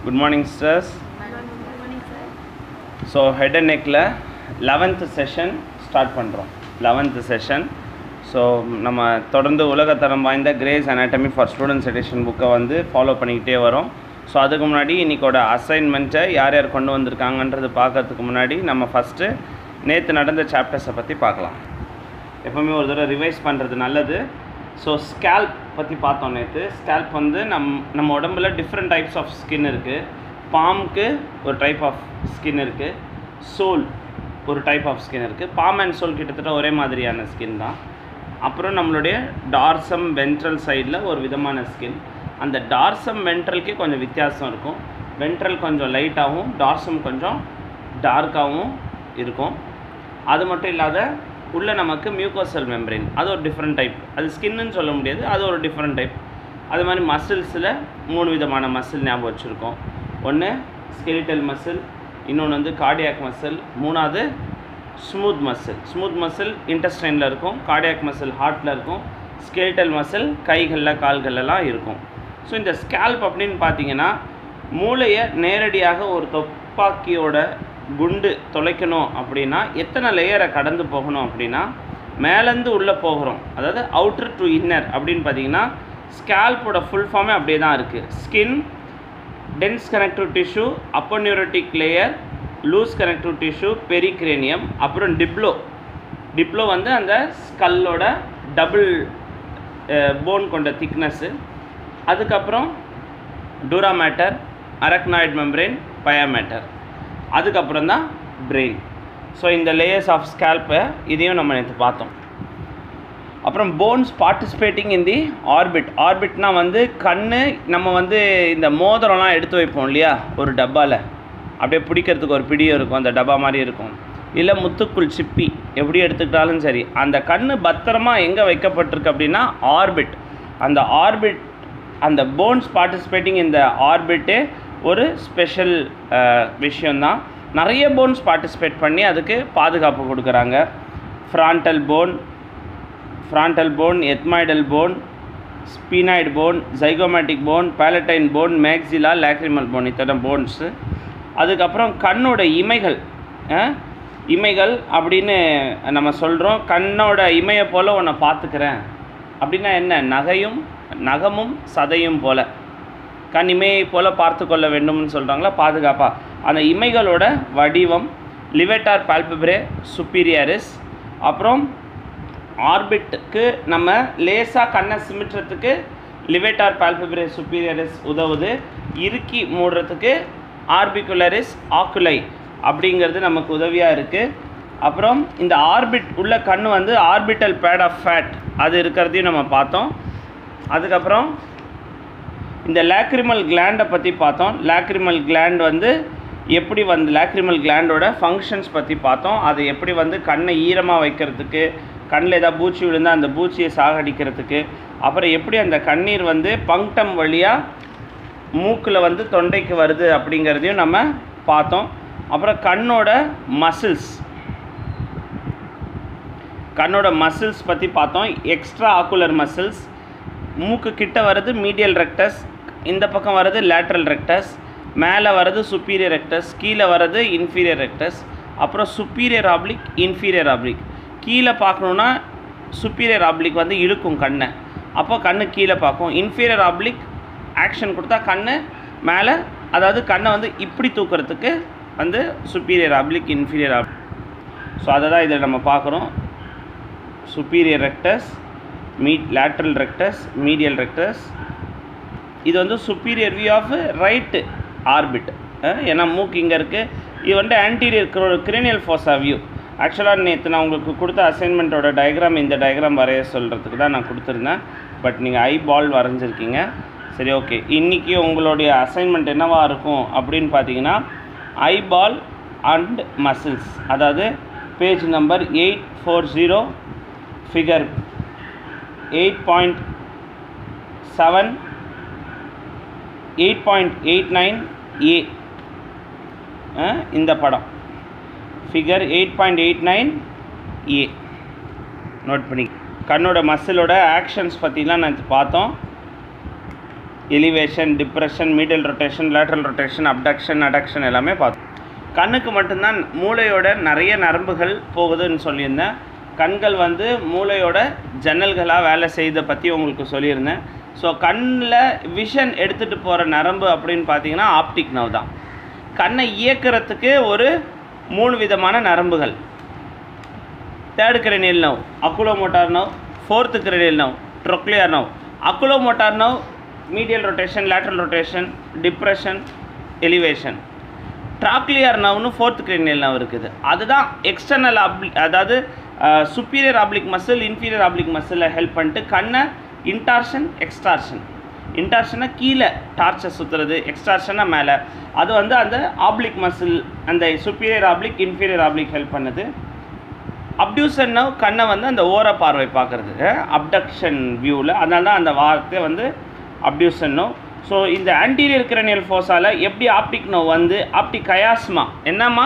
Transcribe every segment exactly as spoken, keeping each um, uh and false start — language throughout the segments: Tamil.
Good morning, sirs. Good morning, sir. So head and neck la eleventh session start பண்றோம். eleventh session. So நம்ம தொடர்ந்து உலகத்தரம் வாய்ந்த Gray's Anatomy for Students edition book வந்து ஃபாலோ பண்ணிக்கிட்டே வரோம். ஸோ அதுக்கு முன்னாடி இன்றைக்கோட அசைன்மெண்ட்டை யார் யார் கொண்டு வந்திருக்காங்கன்றது பார்க்கறதுக்கு முன்னாடி நம்ம ஃபஸ்ட்டு நேற்று நடந்த சாப்டர்ஸை பற்றி பார்க்கலாம். எப்போவுமே ஒரு தடவை ரிவைஸ் பண்ணுறது நல்லது. ஸோ ஸ்கேல்ப் பற்றி பார்த்தோம் நேற்று. ஸ்கேல்ப் வந்து நம் நம்ம உடம்புல டிஃப்ரெண்ட் டைப்ஸ் ஆஃப் ஸ்கின் இருக்குது. பாம்க்கு ஒரு டைப் ஆஃப் ஸ்கின் இருக்குது, சோல் ஒரு டைப் ஆஃப் ஸ்கின் இருக்குது. பாம் அண்ட் சோல் கிட்டத்தட்ட ஒரே மாதிரியான ஸ்கின் தான். அப்புறம் நம்மளுடைய டார்சம் வென்ட்ரல் சைடில் ஒரு விதமான ஸ்கின். அந்த டார்சம் வென்ட்ரலுக்கே கொஞ்சம் வித்தியாசம் இருக்கும். வென்ட்ரல் கொஞ்சம் லைட்டாகவும் டார்சம் கொஞ்சம் டார்க்காகவும் இருக்கும். அது மட்டும் இல்லாத உள்ள நமக்கு மியூக்கோசல் மெம்பரேன், அது ஒரு டிஃப்ரெண்ட் டைப். அது ஸ்கின்னு சொல்ல முடியாது, அது ஒரு டிஃப்ரெண்ட் டைப். அது மாதிரி மசில்ஸில் மூணு விதமான மசில் ஞாபகம் வச்சுருக்கோம். ஒன்று ஸ்கெலிட்டல் மசில், இன்னொன்று வந்து கார்டியாக் மசில், மூணாவது ஸ்மூத் மசில். ஸ்மூத் மசில் இன்டெஸ்டைனில் இருக்கும், கார்டியாக் மசில் ஹார்ட்டில் இருக்கும், ஸ்கெலிட்டல் மசில் கைகளில் கால்களெல்லாம் இருக்கும். ஸோ இந்த ஸ்கேல்ப் அப்படின்னு பார்த்தீங்கன்னா மூளையை நேரடியாக ஒரு துப்பாக்கியோட குண்டு தொலைக்கணும் அப்படின்னா எத்தனை லேயரை கடந்து போகணும் அப்படின்னா மேலேருந்து உள்ளே போகிறோம். அதாவது அவுட்டர் டு இன்னர் அப்படின்னு பார்த்தீங்கன்னா ஸ்கேல்போட ஃபுல் ஃபார்மே அப்படியே தான் இருக்குது. Skin, dense connective tissue, upper neurotic layer, loose connective tissue, pericranium, அப்புறம் டிப்ளோ. டிப்ளோ வந்து அந்த ஸ்கல்லோட டபுள் போன் கொண்ட திக்னஸ்ஸு. அதுக்கப்புறம் dura mater, arachnoid membrane, pia mater. அதுக்கப்புறம் தான் பிரெயின். ஸோ இந்த லேயர்ஸ் ஆஃப் ஸ்கேல்ப்பை இதையும் நம்ம நேற்று பார்த்தோம். அப்புறம் bones participating in the orbit. ஆர்பிட்னால் வந்து கண், நம்ம வந்து இந்த மோதிரம்லாம் எடுத்து வைப்போம் இல்லையா ஒரு டப்பாவில், அப்படியே பிடிக்கிறதுக்கு ஒரு பிடியும் இருக்கும், அந்த டப்பா மாதிரி இருக்கும். இல்லை முத்துக்குள் சிப்பி, எப்படி எடுத்துக்கிட்டாலும் சரி, அந்த கண் பத்திரமா எங்கே வைக்கப்பட்டிருக்கு அப்படின்னா ஆர்பிட். அந்த ஆர்பிட், அந்த போன்ஸ் பார்ட்டிசிபேட்டிங் இந்த ஆர்பிட்டே ஒரு ஸ்பெஷல் விஷயந்தான். நிறைய போன்ஸ் பார்ட்டிசிபேட் பண்ணி அதுக்கு பாதுகாப்பு கொடுக்குறாங்க. Frontal bone, frontal bone, ethmoidal bone, sphenoid bone, zygomatic bone, palatine bone, maxilla, lacrimal bone, இத்தனை போன்ஸு. அதுக்கப்புறம் கண்ணோட இமைகள். இமைகள் அப்படின்னு நம்ம சொல்கிறோம். கண்ணோட இமையை போல் உன்னை பார்த்துக்கிறேன் அப்படின்னா என்ன? நகையும் நகமும் சதையும் போல், கண் இமையை போல் பார்த்து கொள்ள வேண்டும்னு சொல்கிறாங்களா பாதுகாப்பாக. அந்த இமைகளோட வடிவம் லிவேட்டார் பால்பெப்ரே சுப்பீரியரிஸ். அப்புறம் ஆர்பிட்டுக்கு நம்ம லேசாக கண்ணை சிமிட்டுறதுக்கு லிவேட்டார் பால்பெப்ரே சுப்பீரியரிஸ் உதவுது. இறுக்கி மூடுறதுக்கு ஆர்பிகுலரிஸ் ஆக்குலை அப்படிங்கிறது நமக்கு உதவியாக இருக்குது. அப்புறம் இந்த ஆர்பிட் உள்ள கண் வந்து ஆர்பிட்டல் பேட் ஆஃப் ஃபேட் அது இருக்கிறதையும் நம்ம பார்த்தோம். அதுக்கப்புறம் இந்த லேக்ரிமல் கிளாண்டை பற்றி பார்த்தோம். லேக்ரிமல் கிளாண்ட் வந்து எப்படி வந்து லேக்ரிமல் கிளாண்டோட ஃபங்க்ஷன்ஸ் பற்றி பார்த்தோம். அது எப்படி வந்து கண்ணை ஈரமாக வைக்கிறதுக்கு, கண்ணில் ஏதாவது பூச்சி விழுந்தால் அந்த பூச்சியை சாகடிக்கிறதுக்கு, அப்புறம் எப்படி அந்த கண்ணீர் வந்து பங்க்டம் வழியாக மூக்கில் வந்து தொண்டைக்கு வருது அப்படிங்கிறதையும் நம்ம பார்த்தோம். அப்புறம் கண்ணோட மசில்ஸ், கண்ணோட மசில்ஸ் பற்றி பார்த்தோம். எக்ஸ்ட்ரா ஆக்குலர் மசில்ஸ், மூக்கு கிட்ட வர்றது மீடியல் ரெக்டஸ், இந்த பக்கம் வர்றது லேட்ரல் ரெக்டஸ், மேலே வர்றது சுப்பீரியர் ரெக்டஸ், கீழே வர்றது இன்ஃபீரியர் ரெக்டஸ். அப்புறம் சுப்பீரியர் ஆப்ளிக், இன்ஃபீரியர் ஆப்ளிக். கீழே பார்க்கணுன்னா சுப்பீரியர் ஆப்ளிக் வந்து இழுக்கும் கண்ணை, அப்போ கண்ணு கீழே பார்க்கும். இன்ஃபீரியர் ஆப்ளிக் ஆக்ஷன் கொடுத்தா கண்ணு மேலே, அதாவது கண்ணை வந்து இப்படி தூக்கிறதுக்கு வந்து superior oblique, inferior oblique. So அதை தான் இதில் நம்ம பார்க்குறோம். Superior rectus, meet lateral rectus, medial rectus. இது வந்து superior view of right orbit. ஏன்னா மூக்கு இங்கே இருக்குது. இது வந்து ஆன்டீரியர் கிரேனியல் ஃபோசா வியூ. ஆக்சுவலாக நேற்று நான் உங்களுக்கு கொடுத்த அசைன்மெண்ட்டோட டயக்ராம் இந்த டயக்ராம் வரைய சொல்கிறதுக்கு தான் நான் கொடுத்துருந்தேன். பட் நீங்கள் ஐ பால் வரைஞ்சிருக்கீங்க. சரி, ஓகே. இன்றைக்கி உங்களுடைய அசைன்மெண்ட் என்னவாக இருக்கும் அப்படின்னு பார்த்தீங்கன்னா ஐ பால் அண்ட் மசில்ஸ். அதாவது page number eight four zero figure eight point seven eight point eight nine A இந்த படம் figure eight point eight nine A note பண்ணி. கண்ணோட மசிலோட ஆக்ஷன்ஸ் பற்றிலாம் நான் பார்த்தோம். Elevation, depression, medial rotation, lateral rotation, abduction, adduction எல்லாமே பார்த்தோம். கண்ணுக்கு மட்டும்தான் மூளையோட நிறைய நரம்புகள் போகுதுன்னு சொல்லியிருந்தேன். கண்கள் வந்து மூளையோட ஜன்னல்களாக வேலை செய்த பற்றி உங்களுக்கு சொல்லியிருந்தேன். ஸோ கண்ணில் விஷன் எடுத்துகிட்டு போகிற நரம்பு அப்படின்னு பார்த்தீங்கன்னா ஆப்டிக் நர்வ் தான். கண்ணை இயக்கிறதுக்கு ஒரு மூணு விதமான நரம்புகள். Third cranial nerve, oculomotor nerve, fourth cranial nerve, trochlear nerve. Oculomotor nerve medial rotation, lateral rotation, depression, elevation. Trochlear நர்வ்னு ஃபோர்த் கிரேனியல் நர்வ் இருக்குது. அதுதான் எக்ஸ்டர்னல் ஆப்ளிக், அதாவது superior oblique muscle, inferior oblique மசிலில் ஹெல்ப் பண்ணிட்டு கண்ணை இன்டார்ஷன், எக்ஸ்டார்ஷன். இன்டார்ஷனை கீழே டார்ச்சை சுற்றுறது, எக்ஸ்டார்ஷனை மேலே. அது வந்து அந்த ஆப்ளிக் மசில், அந்த superior oblique, inferior oblique help பண்ணுது. அப்டியூசன் நர்வ் கண்ணை வந்து அந்த ஓர பார்வை பார்க்குறது, அப்டக்ஷன் வியூவில். அதனால தான் அந்த வார்த்தை வந்து அப்டியூசன் நர்வ். ஸோ இந்த ஆன்டீரியர் கிரேனியல் ஃபோஸால் எப்படி ஆப்டிக் நர்வ் வந்து ஆப்டிக் கயாஸ்மா, என்னம்மா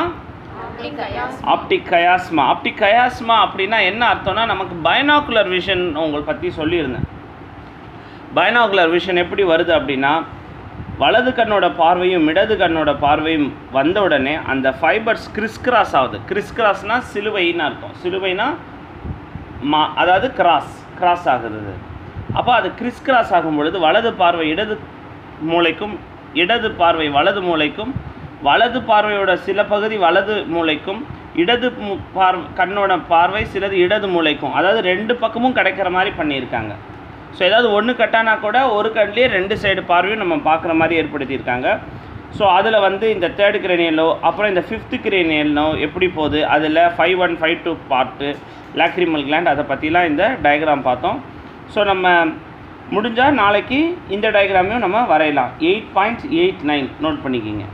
ஆப்டிக் கயாஸ்மா. ஆப்டிக் கயாஸ்மா அப்படின்னா என்ன அர்த்தம்னா, நமக்கு பைனாகுலர் விஷன் உங்களுக்கு பற்றி சொல்லியிருந்தேன். பைனாகுலர் விஷன் எப்படி வருது அப்படின்னா, வலது கண்ணோட பார்வையும் இடது கண்ணோட பார்வையும் வந்த உடனே அந்த ஃபைபர்ஸ் கிறிஸ் கிராஸ் ஆகுது. கிறிஸ் கிராஸ்னால் சிலுவைன்னு அர்த்தம். சிலுவைனா மா, அதாவது கிராஸ் கிராஸ் ஆகுது. அப்போ அது கிறிஸ் கிராஸ் ஆகும் பொழுது வலது பார்வை இடது மூளைக்கும், இடது பார்வை வலது மூளைக்கும், வலது பார்வையோட சில பகுதி வலது மூளைக்கும், இடது பார்வை கண்ணோட பார்வை சிலது இடது மூளைக்கும், அதாவது ரெண்டு பக்கமும் கிடைக்கிற மாதிரி பண்ணியிருக்காங்க. ஸோ ஏதாவது ஒன்று கட்டானா கூட ஒரு கண்லேயே ரெண்டு சைடு பார்வையும் நம்ம பார்க்குற மாதிரி ஏற்படுத்தியிருக்காங்க. ஸோ அதில் வந்து இந்த தேர்டு கிரேனியலோ, அப்புறம் இந்த ஃபிஃப்த்து கிரேனியல்னோ எப்படி போகுது, அதில் five one five two part, lacrimal gland, அதை பற்றிலாம் இந்த டயக்ராம் பார்த்தோம். ஸோ நம்ம முடிஞ்சால் நாளைக்கு இந்த டயக்ராமையும் நம்ம வரையலாம். Eight point eight nine note பண்ணிக்கிங்க.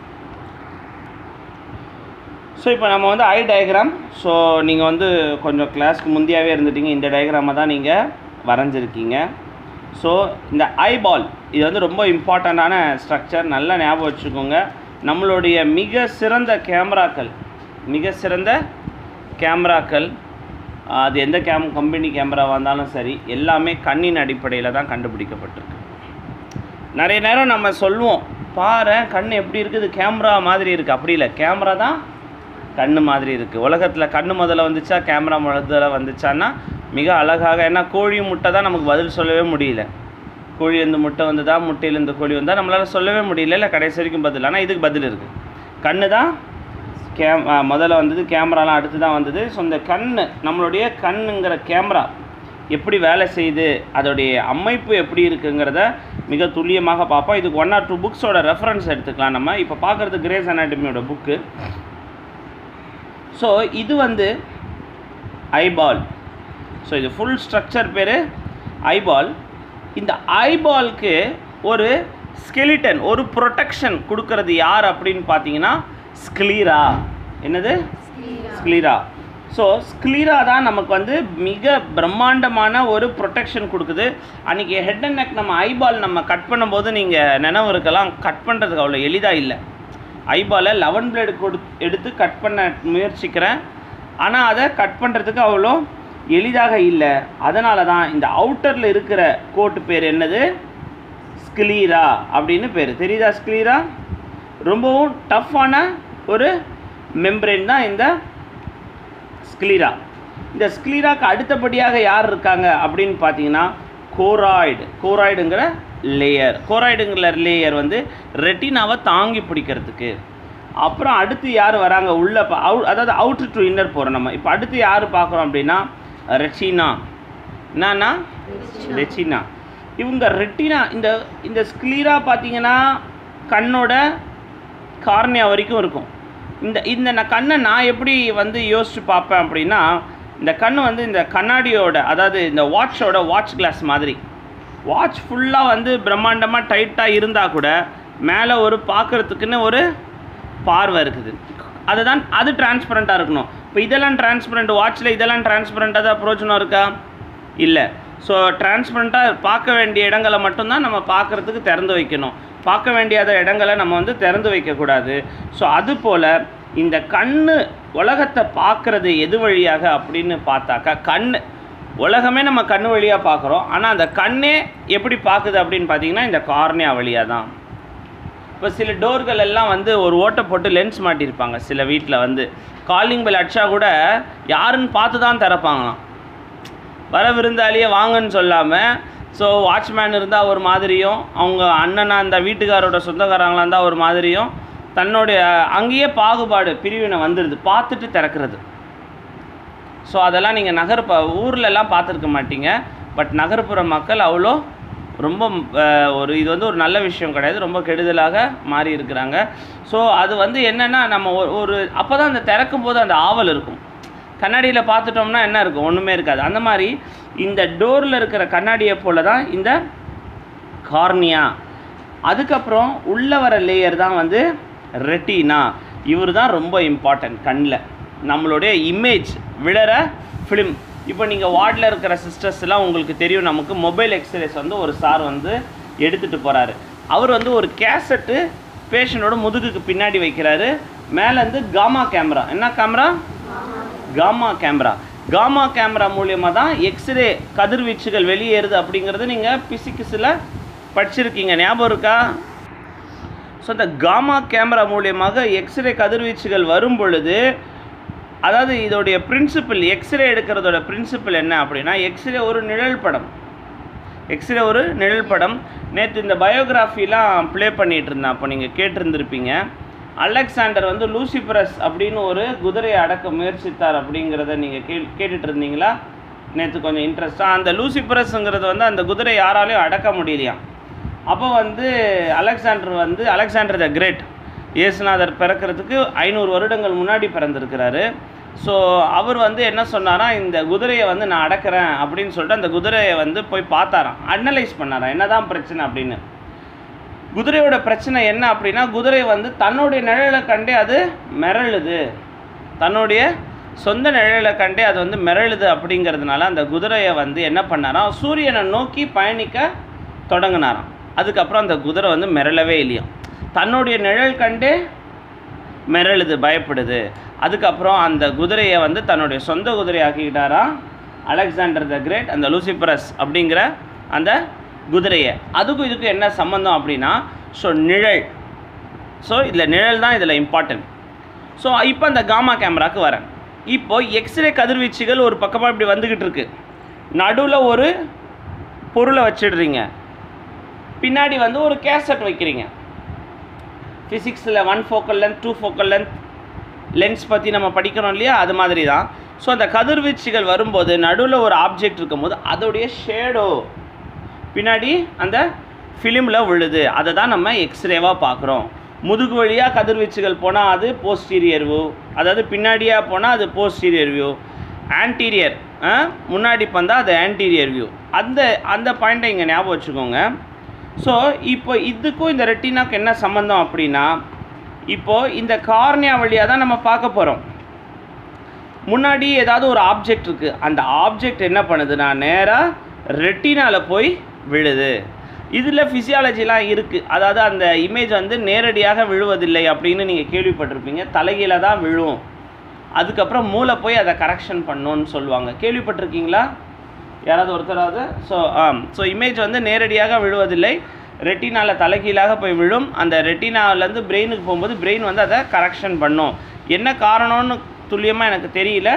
ஸோ இப்போ நம்ம வந்து ஐ டயக்ராம். ஸோ நீங்கள் வந்து கொஞ்சம் கிளாஸ்க்கு முந்தியாகவே இருந்துட்டீங்க, இந்த டயக்ராமை தான் நீங்கள் வரைஞ்சிருக்கீங்க. ஸோ இந்த ஐபால் இது வந்து ரொம்ப இம்பார்ட்டண்ட்டான ஸ்ட்ரக்சர், நல்லா ஞாபகம் வச்சுக்கோங்க. நம்மளுடைய மிக சிறந்த கேமராக்கள், மிக சிறந்த கேமராக்கள், அது எந்த கேம் கம்பெனி கேமராவாக இருந்தாலும் சரி, எல்லாமே கண்ணின் அடிப்படையில் தான் கண்டுபிடிக்கப்பட்டிருக்கு. நிறைய நேரம் நம்ம சொல்லுவோம், பாரு கண் எப்படி இருக்குது, கேமரா மாதிரி இருக்குது. அப்படி இல்லை, கேமரா தான் கண் மாதிரி இருக்குது. உலகத்தில் கண் முதல்ல வந்துச்சா கேமரா முதல்ல வந்துச்சான்னா மிக அழகாக, ஏன்னா கோழி முட்டை தான் நமக்கு பதில் சொல்லவே முடியல. கோழிலேருந்து முட்டை வந்ததா, முட்டையிலேருந்து கோழி வந்தால் நம்மளால் சொல்லவே முடியல, இல்லை கடைசி வரைக்கும் பதில். ஆனால் இதுக்கு பதில் இருக்குது. கண்ணு தான் கேம் முதல்ல வந்தது, கேமராலாம் அடுத்து தான் வந்தது. ஸோ இந்த கண், நம்மளுடைய கண்ணுங்கிற கேமரா எப்படி வேலை செய்யுது, அதோடைய அமைப்பு எப்படி இருக்குங்கிறத மிக துல்லியமாக பார்ப்போம். இதுக்கு ஒன் ஆர் டூ புக்ஸோட ரெஃபரன்ஸ் எடுத்துக்கலாம். நம்ம இப்போ பார்க்குறது கிரேஸ் அனாட்டமியோட புக்கு. ஸோ இது வந்து ஐபால். ஸோ இது ஃபுல் ஸ்ட்ரக்சர் பேர் ஐபால். இந்த ஐபால்க்கு ஒரு ஸ்கெலிட்டன், ஒரு ப்ரொடெக்ஷன் கொடுக்கறது யார் அப்படின்னு பார்த்தீங்கன்னா ஸ்க்ளீரா. என்னது? ஸ்க்ளீரா. ஸோ ஸ்க்ளீரா தான் நமக்கு வந்து மிக பிரம்மாண்டமான ஒரு ப்ரொடெக்ஷன் கொடுக்குது. அன்றைக்கி ஹெட் அண்ட் நெக் நம்ம ஐபால் நம்ம கட் பண்ணும்போது நீங்கள் நினைவு இருக்கலாம், கட் பண்ணுறதுக்கு அவ்வளோ எளிதாக இல்லை. ஐபாலை லெவன் பிளேடு கொடு எடுத்து கட் பண்ண முயற்சிக்கிறேன், ஆனால் அதை கட் பண்ணுறதுக்கு அவ்வளோ எளிதாக இல்லை. அதனால தான் இந்த அவுட்டரில் இருக்கிற கோட்டு பேர் என்னது? ஸ்க்ளீரா அப்படின்னு பேர். தெரியுதா? ஸ்க்ளீரா ரொம்பவும் டஃப்பான ஒரு மெம்பரேன் தான் இந்த ஸ்க்ளீரா. இந்த ஸ்க்ளீராக்கு அடுத்தபடியாக யார் இருக்காங்க அப்படின்னு பார்த்தீங்கன்னா கோராய்டு. கோராய்டுங்கிற லேயர், கோராய்டுங்கிற லேயர் வந்து ரெட்டினாவை தாங்கி பிடிக்கிறதுக்கு. அப்புறம் அடுத்து யார் வராங்க உள்ள, அவு அதாவது அவுட்ரு டு இன்னர் போகிறோம் நம்ம. இப்போ அடுத்து யார் பார்க்குறோம் அப்படின்னா ரெட்டினா. என்னன்னா ரெட்டினா. இவங்க ரெட்டினா, இந்த இந்த ஸ்க்ளீரா பார்த்தீங்கன்னா கண்ணோட கார்னியா வரைக்கும் இருக்கும். இந்த இந்த நான் கண்ணை நான் எப்படி வந்து யோசிச்சு பார்ப்பேன் அப்படின்னா, இந்த கண் வந்து இந்த கண்ணாடியோட, அதாவது இந்த வாட்சோட வாட்ச் கிளாஸ் மாதிரி. வாட்ச் ஃபுல்லாக வந்து பிரம்மாண்டமாக டைட்டாக இருந்தால் கூட மேலே ஒரு பார்க்குறதுக்குன்னு ஒரு பார்வை இருக்குது. அதுதான், அது டிரான்ஸ்பரண்ட்டாக இருக்கணும். இப்போ இதெல்லாம் டிரான்ஸ்பரண்ட், வாட்சில் இதெல்லாம் டிரான்ஸ்பரண்ட்டாக தான் பிரயோஜனம் இருக்கா? இல்லை. ஸோ டிரான்ஸ்பரண்ட்டாக பார்க்க வேண்டிய இடங்களை மட்டும்தான் நம்ம பார்க்குறதுக்கு திறந்து வைக்கணும், பார்க்க வேண்டியாத இடங்களை நம்ம வந்து திறந்து வைக்கக்கூடாது. ஸோ அதுபோல் இந்த கண் உலகத்தை பார்க்குறது எது வழியாக அப்படின்னு பார்த்தாக்கா, கண் உலகமே நம்ம கண்ணு வழியாக பார்க்குறோம். ஆனால் அந்த கண்ணே எப்படி பார்க்குது அப்படின்னு பார்த்தீங்கன்னா இந்த கார்னியா வழியாக தான். இப்போ சில டோர்கள் எல்லாம் வந்து ஒரு ஓட்டை போட்டு லென்ஸ் மாட்டியிருப்பாங்க. சில வீட்டில் வந்து காலிங் பெல் அடிச்சா கூட யாருன்னு பார்த்து தான் திறப்பாங்களாம். வர விருந்தாளியே வாங்கன்னு சொல்லாமல். ஸோ வாட்ச்மேன் இருந்தால் ஒரு மாதிரியும், அவங்க அண்ணனா அந்த வீட்டுக்காரோட சொந்தக்காரங்களாக இருந்தால் ஒரு மாதிரியும், தன்னுடைய அங்கேயே பாகுபாடு பிரிவினை வந்துடுது, பார்த்துட்டு திறக்கிறது. ஸோ அதெல்லாம் நீங்கள் நகர்ப்ப ஊர்லெலாம் பார்த்துருக்க மாட்டீங்க. பட் நகர்ப்புற மக்கள் அவ்வளோ ரொம்ப ஒரு இது வந்து ஒரு நல்ல விஷயம் கிடையாது, ரொம்ப கெடுதலாக மாறி இருக்கிறாங்க. ஸோ அது வந்து என்னென்னா நம்ம ஒரு அப்போ தான் அந்த திறக்கும் போது அந்த ஆவல் இருக்கும். கண்ணாடியில் பார்த்துட்டோம்னா என்ன இருக்கும்? ஒன்றுமே இருக்காது. அந்த மாதிரி இந்த டோரில் இருக்கிற கண்ணாடியை போல தான் இந்த கார்னியா. அதுக்கப்புறம் உள்ளே வர லேயர் தான் வந்து ரெட்டினா. இவர் தான் ரொம்ப இம்பார்ட்டன்ட். கண்ணில் நம்மளுடைய இமேஜ் விழற ஃபிலிம். இப்போ நீங்கள் வார்டில் இருக்கிற சிஸ்டர்ஸ்லாம் உங்களுக்கு தெரியும், நமக்கு மொபைல் எக்ஸ்ரேஸ் வந்து ஒரு சார் வந்து எடுத்துகிட்டு போகிறாரு. அவர் வந்து ஒரு கேசட்டு பேஷண்ட்டோட முதுகுக்கு பின்னாடி வைக்கிறாரு. மேலேருந்து காமா கேமரா, என்ன camera? Gamma camera. Gamma camera மூலியமாக தான் எக்ஸ்ரே கதிர்வீச்சுகள் வெளியேறுது அப்படிங்கிறது நீங்கள் பிசிக்ஸில் படிச்சிருக்கீங்க, ஞாபகம் இருக்கா? ஸோ இந்த காமா கேமரா மூலியமாக எக்ஸ்ரே கதிர்வீச்சுகள் வரும் பொழுது, அதாவது இதோடைய பிரின்சிபிள், எக்ஸ்ரே எடுக்கிறதோட பிரின்சிபிள் என்ன அப்படின்னா, எக்ஸ்ரே ஒரு நிழல் படம். எக்ஸ்ரே ஒரு நிழல் படம். நேற்று இந்த பயோகிராஃபிலாம் ப்ளே பண்ணிகிட்டு இருந்தேன், அப்போ நீங்கள் கேட்டிருந்துருப்பீங்க. அலெக்சாண்டர் வந்து லூசிபரஸ் அப்படின்னு ஒரு குதிரையை அடக்க முயற்சித்தார் அப்படிங்கிறத நீங்கள் கே கேட்டுட்டு இருந்தீங்களா? நேற்று கொஞ்சம் இன்ட்ரெஸ்ட்டாக. அந்த லூசிபரஸ்ங்கிறது வந்து அந்த குதிரை யாராலையும் அடக்க முடியலையாம். அப்போ வந்து அலெக்சாண்டர் வந்து அலெக்சாண்டர் த கிரேட், இயேசுநாதர் பிறக்கிறதுக்கு ஐநூறு வருடங்கள் முன்னாடி பிறந்திருக்கிறாரு. ஸோ அவர் வந்து என்ன சொன்னாரா, இந்த குதிரையை வந்து நான் அடக்கிறேன் அப்படின்னு சொல்லிட்டு அந்த குதிரையை வந்து போய் பார்த்தாராம், அனலைஸ் பண்ணாராம் என்ன தான் பிரச்சனை அப்படின்னு. குதிரையோட பிரச்சனை என்ன அப்படின்னா, குதிரை வந்து தன்னுடைய நிழலை கண்டே அது மிரளுது, தன்னுடைய சொந்த நிழலை கண்டே அது வந்து மிரளுது. அப்படிங்கிறதுனால அந்த குதிரையை வந்து என்ன பண்ணாராம், சூரியனை நோக்கி பயணிக்க தொடங்கினாராம். அதுக்கப்புறம் அந்த குதிரை வந்து மிரளவே இல்லையாம், தன்னுடைய நிழல் கண்டே மிரளுது, பயப்படுது. அதுக்கப்புறம் அந்த குதிரையை வந்து தன்னுடைய சொந்த குதிரையாக்கிக்கிட்டாராம் அலெக்சாண்டர் த கிரேட், அந்த லூசிபரஸ் அப்படிங்கிற அந்த குதிரையை. அதுக்கும் இதுக்கும் என்ன சம்மந்தம் அப்படின்னா, ஸோ நிழல். ஸோ இதில் நிழல் தான் இதில் இம்பார்ட்டன்ட். ஸோ இப்போ அந்த காமா கேமராவுக்கு வரேன். இப்போ எக்ஸ்ரே கதிர்வீச்சுகள் ஒரு பக்கமாக இப்படி வந்துக்கிட்டு இருக்கு, நடுவில் ஒரு பொருளை வச்சிடுறீங்க, பின்னாடி வந்து ஒரு கேசட் வைக்கிறீங்க. ஃபிசிக்ஸில் one focal length, two focal length lens பற்றி நம்ம படிக்கிறோம் இல்லையா, அது மாதிரி தான். ஸோ அந்த கதிர்வீச்சுகள் வரும்போது நடுவில் ஒரு ஆப்ஜெக்ட் இருக்கும்போது அதோடைய ஷேடோ பின்னாடி அந்த ஃபிலிமில் விழுது. அதை தான் நம்ம எக்ஸ்ரேவாக பார்க்குறோம். முதுகு வழியாக கதிர்வீச்சுகள் போனால் அது போஸ்டீரியர் வியூ, அதாவது பின்னாடியாக போனால் அது போஸ்டீரியர் வியூ. ஆன்டீரியர் முன்னாடி வந்தால் அது ஆன்டீரியர் வியூ. அந்த அந்த பாயிண்ட்டை இங்கே ஞாபகம் வச்சுக்கோங்க. ஸோ இப்போ இதுக்கும் இந்த ரெட்டினாக்கு என்ன சம்மந்தம் அப்படின்னா, இப்போது இந்த கார்னியா வழியாக தான் நம்ம பார்க்க போகிறோம். முன்னாடி ஏதாவது ஒரு ஆப்ஜெக்ட் இருக்குது, அந்த ஆப்ஜெக்ட் என்ன பண்ணுதுன்னா நேராக ரெட்டினாவில் போய் விழுது. இதில் ஃபிசியாலஜிலாம் இருக்குது, அதாவது அந்த இமேஜ் வந்து நேரடியாக விழுவதில்லை அப்படின்னு நீங்கள் கேள்விப்பட்டிருப்பீங்க. தலைகீழ தான் விழும், அதுக்கப்புறம் மூளை போய் அதை கரெக்ஷன் பண்ணணும்னு சொல்லுவாங்க, கேள்விப்பட்டிருக்கீங்களா யாராவது ஒருத்தராவது? ஸோ ஆம் ஸோ இமேஜ் வந்து நேரடியாக விழுவதில்லை, ரெட்டினாவில் தலைகீழாக போய் விழும். அந்த ரெட்டினாவிலேருந்து பிரெயினுக்கு போகும்போது பிரெயின் வந்து அதை கரெக்ஷன் பண்ணும். என்ன காரணம்னு துல்லியமாக எனக்கு தெரியல,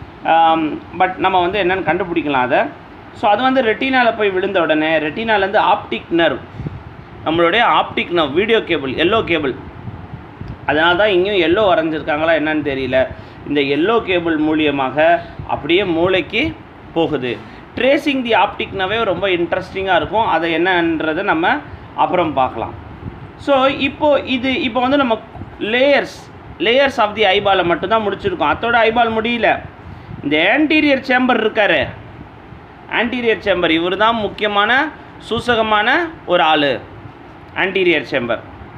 பட் நம்ம வந்து என்னென்னு கண்டுபிடிக்கலாம் அதை. ஸோ அது வந்து ரெட்டினாவில் போய் விழுந்த உடனே ரெட்டினாலேருந்து ஆப்டிக் நர்வ், நம்மளுடைய optic nerve, video cable, yellow cable, அதனால தான் இங்கேயும் எல்லோ வரைஞ்சிருக்காங்களா என்னன்னு தெரியல, இந்த எல்லோ கேபிள் மூலியமாக அப்படியே மூளைக்கு போகுது. ட்ரேசிங் தி ஆப்டிக் நர்வே ரொம்ப இன்ட்ரெஸ்டிங்காக இருக்கும், அதை என்னன்றதை நம்ம அப்புறம் பார்க்கலாம். ஸோ இப்போது இது இப்போ வந்து நம்ம லேயர்ஸ் லேயர்ஸ் ஆஃப் தி ஐபாலை மட்டும்தான் முடிச்சிருக்கோம். அதோட ஐபால் முடியல. இந்த ஆன்டீரியர் சேம்பர் இருக்கார், ஆன்டீரியர் சேம்பர், இவர் தான் முக்கியமான சூசகமான ஒரு ஆள், ஆன்டீரியர் சேம்பர்.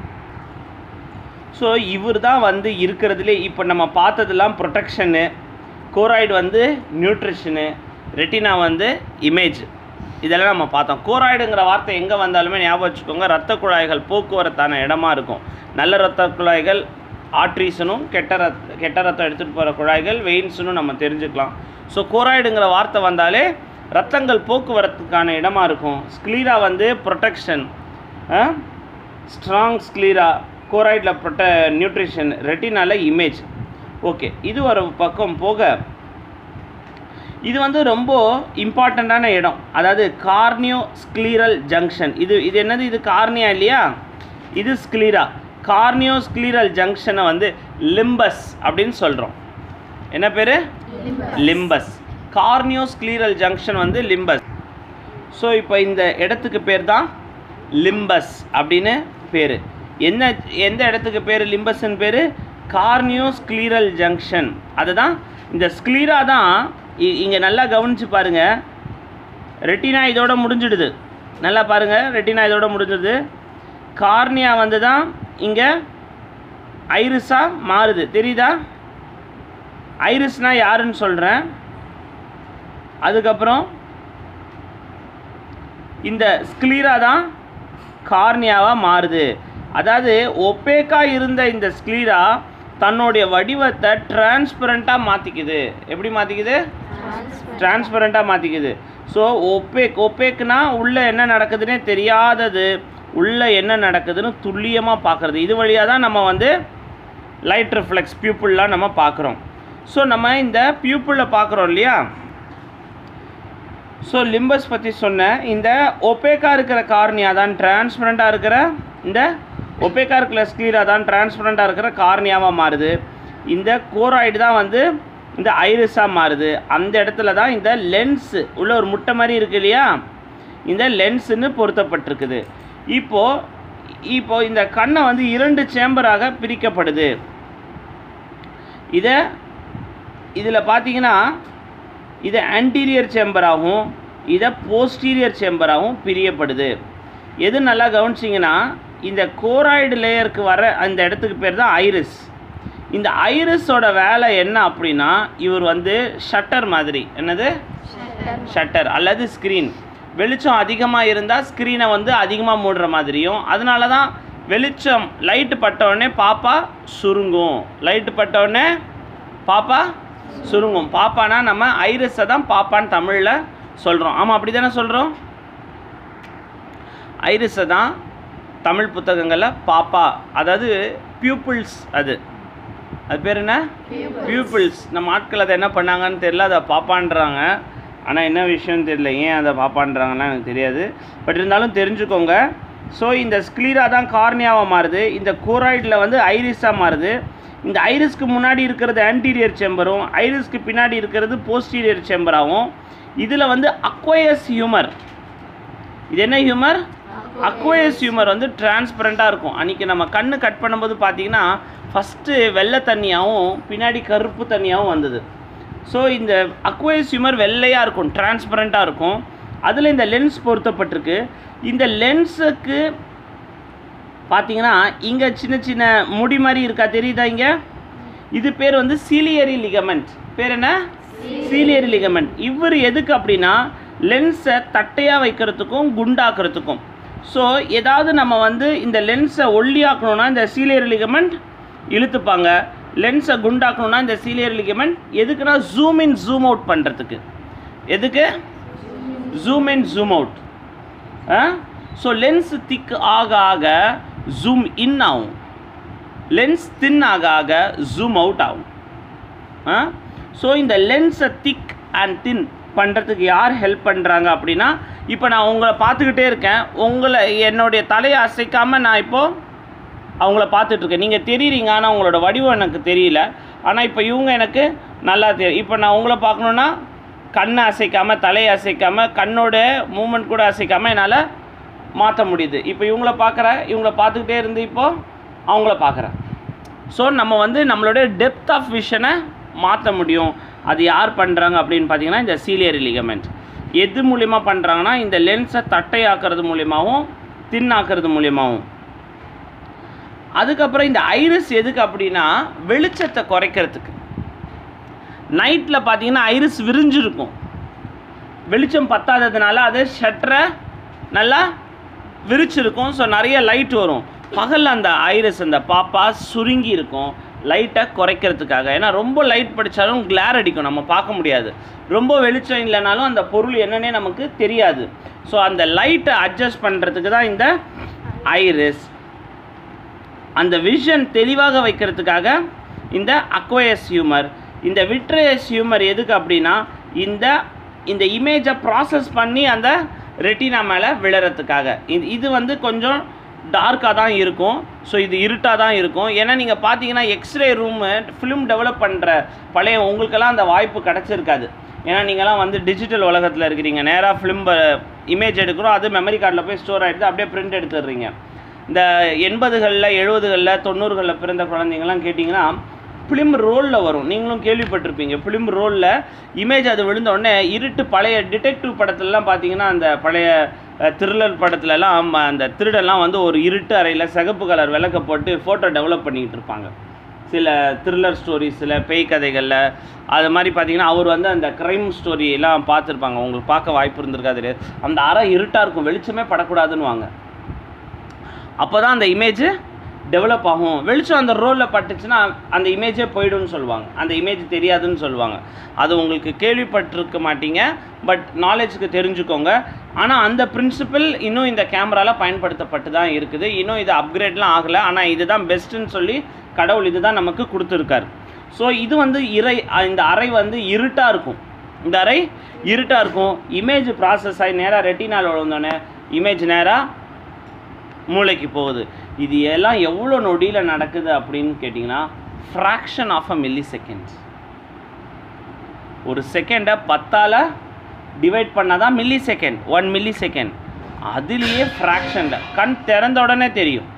ஸோ இவர் தான் வந்து இருக்கிறதுலே இப்போ நம்ம பார்த்ததெல்லாம் ப்ரொடெக்ஷனு, கோராய்டு வந்து நியூட்ரிஷனு, ரெட்டினா வந்து இமேஜ், இதெல்லாம் நம்ம பார்த்தோம். கோராய்டுங்கிற வார்த்தை எங்கே வந்தாலுமே ஞாபகம் வச்சுக்கோங்க, ரத்த குழாய்கள் போக்குவரத்தான இடமா இருக்கும். நல்ல ரத்த குழாய்கள் ஆர்ட்ரீஸனும், கெட்ட ரத் கெட்ட ரத்தம் எடுத்துகிட்டு போகிற குழாய்கள் வெயின்ஸுன்னு நம்ம தெரிஞ்சுக்கலாம். ஸோ கோராய்டுங்கிற வார்த்தை வந்தாலே ரத்தங்கள் போக்குவரத்துக்கான இடமா இருக்கும். ஸ்க்ளீரா வந்து ப்ரொடெக்ஷன், ஸ்ட்ராங் ஸ்க்ளீரா, கோராய்டில் ப்ரொட்ட நியூட்ரிஷன், ரெட்டினால இமேஜ். ஓகே, இது ஒரு பக்கம் போக இது வந்து ரொம்ப இம்பார்ட்டண்ட்டான இடம். அதாவது கார்னியோ ஸ்க்ளீரல் ஜங்ஷன். இது இது என்னது? இது கார்னியா இல்லையா, இது ஸ்க்ளீரா. கார்னியோ ஸ்க்ளீரல் ஜங்ஷனை வந்து லிம்பஸ் அப்படின்னு சொல்கிறோம். என்ன பேர்? லிம்பஸ். கார்னியோ ஸ்க்ளீரல் ஜங்ஷன் வந்து லிம்பஸ். ஸோ இப்போ இந்த இடத்துக்கு பேர் தான் லிம்பஸ் அப்படின்னு பேர். என்ன எந்த இடத்துக்கு பேர் லிம்பஸ்ன்னு பேர்? Corneo scleral junction. அதுதான் இந்த ஸ்க்ளீரா தான். இங்கே நல்லா கவனித்து பாருங்கள், ரெட்டினா இதோட முடிஞ்சிடுது. நல்லா பாருங்கள், ரெட்டினா இதோட முடிஞ்சிடுது. கார்னியா வந்து தான் இங்கே ஐரிஸாக மாறுது. தெரியுதா? ஐரிஸ்னால் யாருன்னு சொல்கிறேன். அதுக்கப்புறம் இந்த ஸ்க்ளீரா தான் கார்னியாவாக மாறுது. அதாவது ஒப்பேக்காக இருந்த இந்த ஸ்க்ளீரா தன்னுடைய வடிவத்தை டிரான்ஸ்பரண்ட்டாக மாற்றிக்குது. எப்படி மாற்றிக்குது? டிரான்ஸ்பரண்ட்டாக மாற்றிக்குது. ஸோ ஒப்பேக் ஒப்பேக்குனா உள்ளே என்ன நடக்குதுன்னே தெரியாதது, உள்ளே என்ன நடக்குதுன்னு துல்லியமாக பார்க்குறது. இது வழியாக தான் நம்ம வந்து லைட் ரிஃப்ளெக்ஸ் பியூப்பிள்லாம் நம்ம பார்க்குறோம். ஸோ நம்ம இந்த பியூப்பிளில் பார்க்குறோம் இல்லையா. ஸோ லிம்பஸ் பற்றி சொன்னேன். இந்த ஒப்பேக்காக இருக்கிற கார்னியா தான் டிரான்ஸ்பரண்ட்டாக இருக்கிற இந்த ஒப்பேக்காக இருக்கிற ஸ்க்ளீரா தான் டிரான்ஸ்பரண்ட்டாக இருக்கிற கார்னியாவாக மாறுது. இந்த கோராய்டு தான் வந்து இந்த ஐரிஸாக மாறுது. அந்த இடத்துல தான் இந்த லென்ஸு உள்ள ஒரு முட்டை மாதிரி இருக்குது இல்லையா, இந்த லென்ஸுன்னு பொருத்தப்பட்டிருக்குது. இப்போது இப்போ இந்த கண்ணை வந்து இரண்டு சேம்பராக பிரிக்கப்படுது. இதை இதில் பார்த்தீங்கன்னா இதை ஆன்டீரியர் சேம்பராகவும் இதை போஸ்டீரியர் சேம்பராகவும் பிரியப்படுது. எது நல்லா கவனிச்சிங்கன்னா, இந்த கோராய்டு லேயருக்கு வர அந்த இடத்துக்கு பேர் தான் ஐரிஸ். இந்த ஐரிஸோட வேலை என்ன அப்படின்னா, இவர் வந்து ஷட்டர் மாதிரி. என்னது? ஷட்டர் அல்லது ஸ்க்ரீன். வெளிச்சம் அதிகமாக இருந்தால் ஸ்க்ரீனை வந்து அதிகமாக மூடுற மாதிரியும், அதனால தான் வெளிச்சம் லைட்டு பட்டவுடனே பாப்பா சுருங்கும். லைட்டு பட்டவுடனே பாப்பா சுருங்கும். பாப்பானா நம்ம ஐரிஸை தான் பாப்பான்னு தமிழில் சொல்கிறோம். ஆமாம், அப்படி தானே சொல்கிறோம். ஐரிஸை தான் தமிழ் புத்தகங்களில் பாப்பா, அதாவது பியூப்பிள்ஸ். அது அது பேர் என்ன? பியூப்பிள்ஸ். நம்ம ஆட்கள் அதை என்ன பண்ணாங்கன்னு தெரியல, அதை பாப்பான்றாங்க. ஆனால் என்ன விஷயம்னு தெரியல, ஏன் அதை பாப்பான்றாங்கன்னா எனக்கு தெரியாது. பட் இருந்தாலும் தெரிஞ்சுக்கோங்க. ஸோ இந்த ஸ்க்ளீரா தான் கார்னியாவாக மாறுது. இந்த கோராய்டில் வந்து ஐரிஸாக மாறுது. இந்த ஐரிஸ்க்கு முன்னாடி இருக்கிறது ஆன்டீரியர் சேம்பரும் ஐரிஸ்க்கு பின்னாடி இருக்கிறது போஸ்டீரியர் சேம்பராகவும். இதில் வந்து அக்வயஸ் ஹியூமர். இது என்ன ஹியூமர்? அக்வயஸ் ஹியூமர் வந்து டிரான்ஸ்பரண்ட்டாக இருக்கும். அன்றைக்கி நம்ம கண்ணு கட் பண்ணும்போது பார்த்தீங்கன்னா ஃபஸ்ட்டு வெள்ளை தண்ணியாகவும் பின்னாடி கருப்பு தண்ணியாகவும் வந்தது. ஸோ இந்த அக்வயஸ் ஹியூமர் வெள்ளையாக இருக்கும், டிரான்ஸ்பரண்ட்டாக இருக்கும். அதில் இந்த லென்ஸ் பொருத்தப்பட்டிருக்கு. இந்த லென்ஸுக்கு பார்த்தீங்கன்னா இங்கே சின்ன சின்ன முடி மாதிரி இருக்கா, தெரியுதா? இங்கே இது பேர் வந்து சீலியரி லிகமெண்ட். பேர் என்ன? Ciliary ligament. இவர் எதுக்கு அப்படின்னா லென்ஸை தட்டையாக வைக்கிறதுக்கும் குண்டாக்குறதுக்கும். ஸோ ஏதாவது நம்ம வந்து இந்த லென்ஸை ஒல்லியாக்கணும்னா இந்த சீலியரி லிகமெண்ட் இழுத்துப்பாங்க. லென்ஸை குண்டாக்கணும்னா இந்த சீலியரி லிகமெண்ட் எதுக்குன்னா ஜூம் இன் ஜூம் அவுட் பண்ணுறதுக்கு. எதுக்கு? Zoom in zoom out. So lens thick ஆக ஆக ஜூம் இன் ஆகும், லென்ஸ் தின் ஆக ஆக ஜூம் அவுட் ஆகும். ஸோ இந்த லென்ஸை திக் அண்ட் தின் பண்ணுறதுக்கு யார் ஹெல்ப் பண்ணுறாங்க அப்படின்னா, இப்போ நான் உங்களை பார்த்துக்கிட்டே இருக்கேன், உங்களை என்னுடைய தலையை அசைக்காமல் நான் இப்போது அவங்கள பார்த்துட்ருக்கேன். நீங்கள் தெரியுறீங்க, ஆனால் உங்களோட வடிவம் எனக்கு தெரியல. ஆனால் இப்போ இவங்க எனக்கு நல்லா தெரியும். இப்போ நான் உங்களை பார்க்கணுன்னா கண்ணை அசைக்காமல் தலையை அசைக்காமல் கண்ணோட மூமெண்ட் கூட அசைக்காமல் என்னால் மாற்ற முடியுது. இப்போ இவங்கள பார்க்குறேன், இவங்கள பார்த்துக்கிட்டே இருந்து இப்போது அவங்கள பார்க்குறேன். ஸோ நம்ம வந்து நம்மளோட டெப்த் ஆஃப் விஷனை மாற்ற முடியும். அது யார் பண்ணுறாங்க அப்படின்னு பார்த்தீங்கன்னா இந்த சீலியரி லிகமெண்ட். எது மூலிமா பண்ணுறாங்கன்னா இந்த லென்ஸை தட்டையாக்குறது மூலியமாகவும் தின்னாக்குறது மூலியமாகவும். அதுக்கப்புறம் இந்த ஐரிஸ் எதுக்கு அப்படின்னா வெளிச்சத்தை குறைக்கிறதுக்கு. நைட்டில் பார்த்தீங்கன்னா ஐரிஸ் விரிஞ்சிருக்கும், வெளிச்சம் பத்தாததுனால அது ஷட்டரை நல்லா விரிச்சிருக்கும். ஸோ நிறைய லைட் வரும். பகலில் அந்த ஐரிஸ் அந்த பாப்பா சுருங்கி இருக்கும், லைட்டை குறைக்கிறதுக்காக. ஏன்னா ரொம்ப லைட் படித்தாலும் கிளார் அடிக்கும், நம்ம பார்க்க முடியாது. ரொம்ப வெளிச்சம் இல்லைனாலும் அந்த பொருள் என்னன்னே நமக்கு தெரியாது. ஸோ அந்த லைட்டை அட்ஜஸ்ட் பண்ணுறதுக்கு தான் இந்த ஐரிஸ். அந்த விஷன் தெளிவாக வைக்கிறதுக்காக இந்த அக்வயஸ் ஹியூமர். இந்த விட்ரியஸ் ஹியூமர் எதுக்கு அப்படின்னா இந்த இந்த இமேஜை ப்ராசஸ் பண்ணி அந்த ரெட்டினா மேலே விழுறதுக்காக. இது இது வந்து கொஞ்சம் டார்க்காக தான் இருக்கும். ஸோ இது இருட்டாக தான் இருக்கும். ஏன்னா நீங்கள் பார்த்தீங்கன்னா எக்ஸ்ரே ரூமு ஃபிலிம் டெவலப் பண்ணுற பழைய உங்களுக்கெல்லாம் அந்த வாய்ப்பு கிடச்சிருக்காது. ஏன்னா நீங்கள்லாம் வந்து டிஜிட்டல் உலகத்தில் இருக்கிறீங்க. நேராக ஃபிலிம் இமேஜ் எடுக்கிறோம், அது மெமரி கார்டில் போய் ஸ்டோர் ஆகிடுது, அப்படியே பிரிண்ட் எடுத்துடுறீங்க. இந்த எண்பதுகளில் எழுபதுகளில் தொண்ணூறுகளில் பிறந்த குழந்தைங்கள்லாம் கேட்டிங்கன்னா ஃபிலிம் ரோலில் வரும். நீங்களும் கேள்விப்பட்டிருப்பீங்க. ஃபிலிம் ரோலில் இமேஜ் அது விழுந்த உடனே இருட்டு பழைய டிடெக்டிவ் படத்துலலாம் பார்த்தீங்கன்னா அந்த பழைய த்ரில்லர் படத்துலலாம் அந்த திருடெல்லாம் வந்து ஒரு இருட்டு அறையில் சிகப்பு கலர் விளக்க போட்டு ஃபோட்டோ டெவலப் பண்ணிக்கிட்டு இருப்பாங்க. சில த்ரில்லர் ஸ்டோரிஸில் பேய் கதைகளில் அது மாதிரி பார்த்தீங்கன்னா அவர் வந்து அந்த க்ரைம் ஸ்டோரி எல்லாம் பார்த்துருப்பாங்க. உங்களுக்கு பார்க்க வாய்ப்பு இருந்திருக்காது. அந்த அறை இருட்டாக இருக்கும், வெளிச்சமே படக்கூடாதுன்னு வாங்க. அப்போ தான் அந்த இமேஜ் டெவலப் ஆகும். வெளிச்சம் அந்த ரோலில் பட்டுச்சுன்னா அந்த இமேஜே போய்டுன்னு சொல்லுவாங்க, அந்த இமேஜ் தெரியாதுன்னு சொல்லுவாங்க. அது உங்களுக்கு கேள்விப்பட்டிருக்க மாட்டீங்க, பட் நாலேஜுக்கு தெரிஞ்சுக்கோங்க. ஆனால் அந்த பிரின்சிபல் இன்னும் இந்த கேமராவில் பயன்படுத்தப்பட்டு தான் இருக்குது. இன்னும் இது அப்கிரேட்லாம் ஆகலை. ஆனால் இதுதான் பெஸ்ட்டுன்னு சொல்லி கடவுள் இது தான் நமக்கு கொடுத்துருக்காரு. ஸோ இது வந்து இறை இந்த அறை வந்து இருட்டாக இருக்கும். இந்த அறை இருட்டாக இருக்கும். இமேஜ் ப்ராசஸ் ஆகி நேராக ரெட்டினால் விழுந்தோடனே இமேஜ் நேராக மூளைக்கு போகுது. இது எல்லாம் எவ்வளோ நொடியில் நடக்குது அப்படின்னு கேட்டிங்கன்னா fraction of a milliseconds. ஒரு செகண்டை பத்தால் டிவைட் பண்ணால் தான் millisecond, one millisecond. அதுலேயே ஃப்ராக்ஷனில் கண் திறந்த உடனே தெரியும்.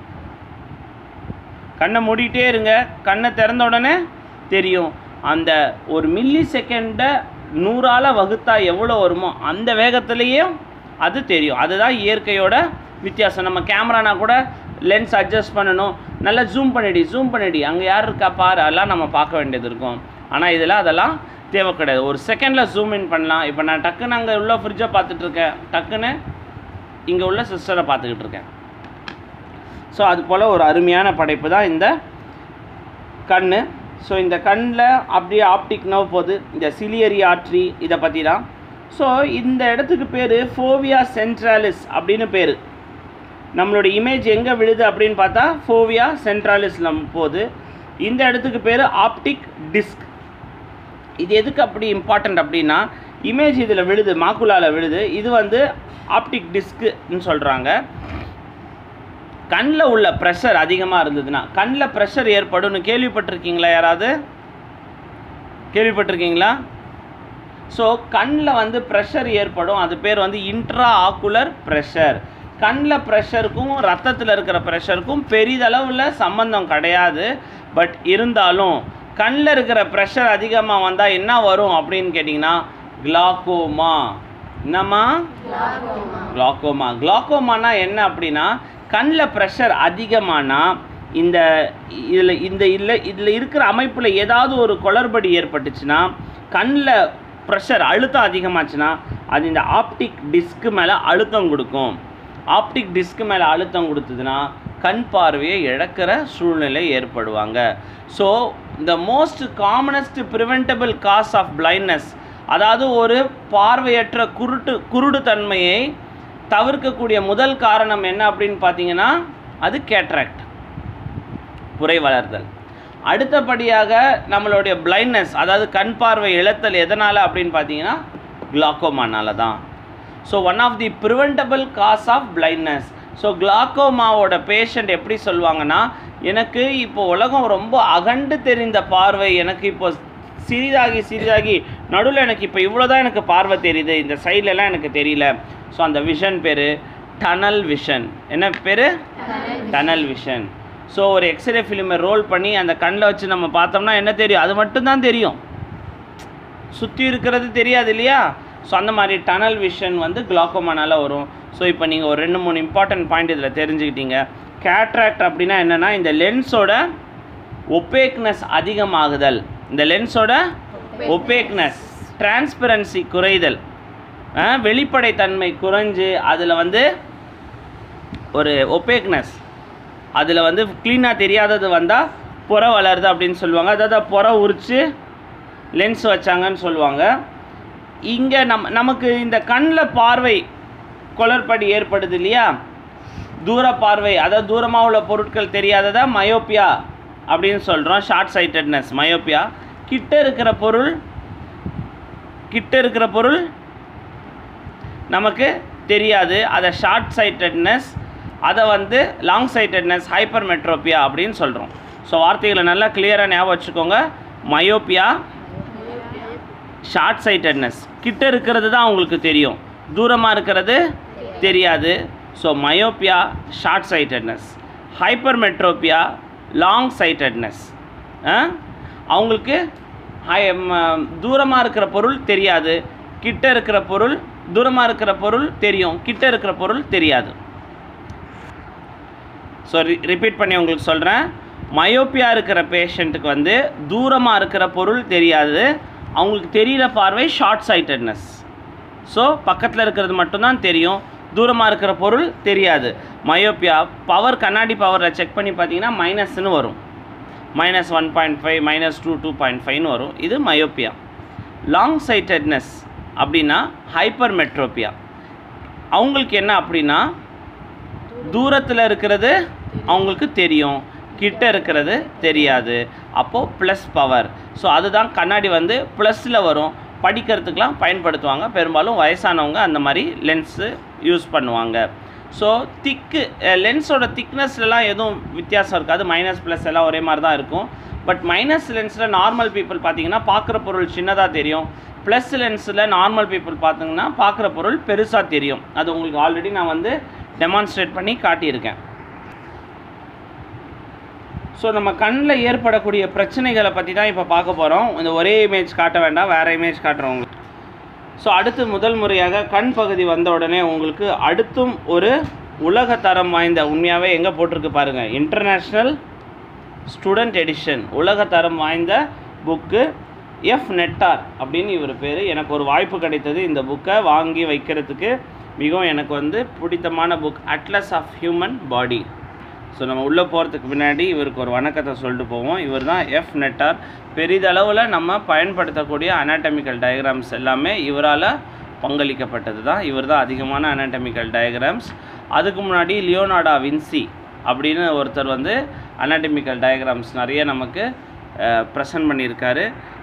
கண்ணை மூடிட்டே இருங்க, கண்ணை திறந்த உடனே தெரியும். அந்த ஒரு மில்லி செகண்டை நூறால் வகுத்தா எவ்வளோ வருமோ அந்த வேகத்துலேயும் அது தெரியும். அதுதான் இயற்கையோட வித்தியாசம். நம்ம கேமரானா கூட லென்ஸ் அட்ஜஸ்ட் பண்ணணும், நல்லா ஜூம் பண்ணிடி ஜூம் பண்ணிடி அங்கே யார் இருக்கா பாரு, அதெல்லாம் நம்ம பார்க்க வேண்டியது இருக்கும். ஆனால் இதில் அதெல்லாம் தேவை கிடையாது. ஒரு செகண்டில் ஜூம் இன் பண்ணலாம். இப்போ நான் டக்குன்னு அங்கே உள்ள ஃப்ரிட்ஜை பார்த்துட்ருக்கேன், டக்குன்னு இங்கே உள்ள சிஸ்டரை பார்த்துக்கிட்டு இருக்கேன். ஸோ அது போல் ஒரு அருமையான படைப்பு தான் இந்த கண். ஸோ இந்த கண்ணில் அப்படியே ஆப்டிக் நர்வ் போகுது, இந்த சிலியரி ஆர்ட்ரி, இதை பற்றி தான். ஸோ இந்த இடத்துக்கு பேர் ஃபோவியா சென்ட்ராலிஸ் அப்படின்னு பேர். நம்மளோட இமேஜ் எங்கே விழுது அப்படின்னு பார்த்தா ஃபோவியா சென்ட்ராலிஸில் போகுது. இந்த இடத்துக்கு பேர் ஆப்டிக் டிஸ்க். இது எதுக்கு அப்படி இம்பார்ட்டண்ட் அப்படின்னா இமேஜ் இதில் விழுது, மாக்குலாவில் விழுது. இது வந்து ஆப்டிக் டிஸ்க்குன்னு சொல்கிறாங்க. கண்ணில் உள்ள ப்ரெஷர் அதிகமாக இருந்ததுன்னா கண்ணில் ப்ரெஷர் ஏற்படும்னு கேள்விப்பட்டிருக்கீங்களா? யாராவது கேள்விப்பட்டிருக்கீங்களா? ஸோ கண்ணில் வந்து ப்ரெஷர் ஏற்படும், அது பேர் வந்து இன்ட்ரா ஆக்குலர் ப்ரெஷர். கண்ணில் ப்ரெஷருக்கும் ரத்தத்தில் இருக்கிற ப்ரெஷருக்கும் பெரிதளவில் சம்பந்தம் கிடையாது. பட் இருந்தாலும் கண்ணில் இருக்கிற ப்ரெஷர் அதிகமாக வந்தால் என்ன வரும் அப்படின்னு கேட்டிங்கன்னா கிளாக்கோமா. என்னம்மா? கிளாக்கோமா. கிளாக்கோமானா என்ன அப்படின்னா கண்ணில் ப்ரெஷர் அதிகமானால் இந்த இதில் இந்த இல்லை இதில் இருக்கிற அமைப்பில் ஏதாவது ஒரு குளறுபடி ஏற்பட்டுச்சுன்னா கண்ணில் ப்ரெஷர் அழுத்தம் அதிகமாச்சுன்னா அது இந்த ஆப்டிக் டிஸ்க்கு மேலே அழுத்தம் கொடுக்கும். ஆப்டிக் டிஸ்க்கு மேலே அழுத்தம் கொடுத்ததுன்னா கண் பார்வையை இழக்கிற சூழ்நிலை ஏற்படுவாங்க. So the most commonest preventable cause of blindness, அதாவது ஒரு பார்வையற்ற குருட்டு குருடு தன்மையை தவிர்க்கக்கூடிய முதல் காரணம் என்ன அப்படின்னு பார்த்தீங்கன்னா அது கேட்ராக்ட், புரை வளர்தல். அடுத்தபடியாக நம்மளுடைய பிளைண்ட்னஸ், அதாவது கண் பார்வை இழத்தல் எதனால் அப்படின்னு பார்த்தீங்கன்னா கிளாக்கோமானால தான். So one of the preventable cause of blindness. So கிளாக்கோமாவோட பேஷண்ட் எப்படி சொல்லுவாங்கன்னா எனக்கு இப்போ உலகம் ரொம்ப அகண்டு தெரிந்த பார்வை எனக்கு இப்போ சிறிதாகி சிறிதாகி நடுவில் எனக்கு இப்போ இவ்வளோ தான் எனக்கு பார்வை தெரியுது, இந்த சைட்லலாம் எனக்கு தெரியல. ஸோ அந்த விஷன் பேர் டனல் விஷன். என்ன பேர்? Tunnel vision. ஸோ ஒரு எக்ஸ்ரே ஃபிலிமை ரோல் பண்ணி அந்த கண்ணில் வச்சு நம்ம பார்த்தோம்னா என்ன தெரியும்? அது மட்டும்தான் தெரியும், சுற்றி இருக்கிறது தெரியாது இல்லையா? ஸோ அந்த மாதிரி டனல் விஷன் வந்து கிளாக்கோமானால வரும். ஸோ இப்போ நீங்கள் ஒரு ரெண்டு மூணு இம்பார்ட்டன்ட் பாயிண்ட் இதில் தெரிஞ்சுக்கிட்டீங்க. கேட்ராக்ட் அப்படின்னா என்னென்னா இந்த லென்ஸோட ஒப்பேக்னஸ் அதிகமாகுதல், இந்த லென்ஸோட ஒப்பேக்னஸ் டிரான்ஸ்பரன்சி குறைதல், வெளிப்படைத்தன்மை குறைஞ்சு அதில் வந்து ஒரு ஒப்பேக்னஸ், அதில் வந்து க்ளீனாக தெரியாதது வந்தால் புற வளருது அப்படின்னு சொல்லுவாங்க. அதாவது புற உரித்து லென்ஸ் வச்சாங்கன்னு சொல்லுவாங்க. இங்கே நம் நமக்கு இந்த கண்ணில் பார்வை குளறுபடி ஏற்படுது இல்லையா, தூர பார்வை, அதாவது தூரமாக உள்ள பொருட்கள் தெரியாததா மயோப்பியா அப்படின்னு சொல்கிறோம். Short sightedness myopia. கிட்ட இருக்கிற பொருள் கிட்ட இருக்கிற பொருள் நமக்கு தெரியாது, அதை ஷார்ட் சைட்டட்னஸ். அதை வந்து லாங் சைட்டட்னஸ் ஹைப்பர் மெட்ரோப்பியா அப்படின்னு சொல்கிறோம். ஸோ வார்த்தைகளை நல்லா கிளியராக ஞாபகம் வச்சுக்கோங்க. Myopia, short sightedness. கிட்ட இருக்கிறது தான் உங்களுக்கு தெரியும், தூரமாக இருக்கிறது தெரியாது. So myopia short sightedness, hypermetropia long sightedness. அவங்களுக்கு ஹை தூரமாக இருக்கிற பொருள் தெரியாது, கிட்ட இருக்கிற பொருள் தூரமாக இருக்கிற பொருள் தெரியும், கிட்ட இருக்கிற பொருள் தெரியாது. ஸோ ரிப்பீட் பண்ணி உங்களுக்கு சொல்கிறேன். மயோப்பியா இருக்கிற பேஷண்ட்டுக்கு வந்து தூரமாக இருக்கிற பொருள் தெரியாது, அவங்களுக்கு தெரிகிற பார்வை ஷார்ட் சைட்டட்னஸ். ஸோ பக்கத்தில் இருக்கிறது மட்டும்தான் தெரியும், தூரமாக இருக்கிற பொருள் தெரியாது. மயோப்பியா பவர் கண்ணாடி பவரில் செக் பண்ணி பார்த்தீங்கன்னா மைனஸ்ன்னு வரும், minus one point five minus two two point ஃபைவ்னு வரும். இது மயோப்பியா. லாங் சைட்டட்னஸ் அப்படின்னா ஹைப்பர் மெட்ரோப்பியா. அவங்களுக்கு என்ன அப்படின்னா தூரத்தில் இருக்கிறது அவங்களுக்கு தெரியும், கிட்ட இருக்கிறது தெரியாது. அப்போது ப்ளஸ் பவர். ஸோ அதுதான் கண்ணாடி வந்து ப்ளஸில் வரும், படிக்கிறதுக்கெலாம் பயன்படுத்துவாங்க. பெரும்பாலும் வயசானவங்க அந்த மாதிரி லென்ஸு யூஸ் பண்ணுவாங்க. ஸோ திக்கு லென்ஸோட திக்னஸ்லாம் எதுவும் வித்தியாசம் இருக்காது, மைனஸ் ப்ளஸ் எல்லாம் ஒரே மாதிரி தான் இருக்கும். பட் மைனஸ் லென்ஸில் நார்மல் பீப்புள் பார்த்திங்கன்னா பார்க்குற பொருள் சின்னதாக தெரியும், ப்ளஸ் லென்ஸில் நார்மல் பீப்புள் பார்த்திங்கன்னா பார்க்குற பொருள் பெருசாக தெரியும். அது உங்களுக்கு ஆல்ரெடி நான் வந்து டெமான்ஸ்ட்ரேட் பண்ணி காட்டியிருக்கேன். ஸோ நம்ம கண்ணில் ஏற்படக்கூடிய பிரச்சனைகளை பற்றி தான் இப்போ பார்க்க போகிறோம். இந்த ஒரே இமேஜ் காட்ட வேண்டாம், வேறு இமேஜ் காட்டுறவங்க. ஸோ அடுத்து முதல் முறையாக கண் பகுதி வந்த உடனே உங்களுக்கு அடுத்தும் ஒரு உலக தரம் வாய்ந்த, உண்மையாகவே எங்கே போட்டிருக்கு பாருங்கள், இன்டர்நேஷ்னல் ஸ்டூடெண்ட் எடிஷன், உலக தரம் வாய்ந்த புக்கு. எஃப் நெட்டார் அப்படின்னு இவர் பேர். எனக்கு ஒரு வாய்ப்பு கிடைத்தது இந்த புக்கை வாங்கி வைக்கிறதுக்கு. மிகவும் எனக்கு வந்து பிடித்தமான book, atlas of human body. So நம்ம உள்ளே போகிறதுக்கு முன்னாடி இவருக்கு ஒரு வணக்கத்தை சொல்லிட்டு போவோம். இவர் தான் எஃப் நெட்டார். பெரிதளவில் நம்ம பயன்படுத்தக்கூடிய அனாட்டமிக்கல் டயக்ராம்ஸ் எல்லாமே இவரால் பங்களிக்கப்பட்டது தான். இவர் தான் அதிகமான அனாட்டமிக்கல் டயக்ராம்ஸ். அதுக்கு முன்னாடி லியோனார்டோ வின்சி அப்படின்னு ஒருத்தர் வந்து அனாட்டமிக்கல் டயக்ராம்ஸ் நிறைய நமக்கு ப்ரெசன்ட் பண்ணியிருக்காரு.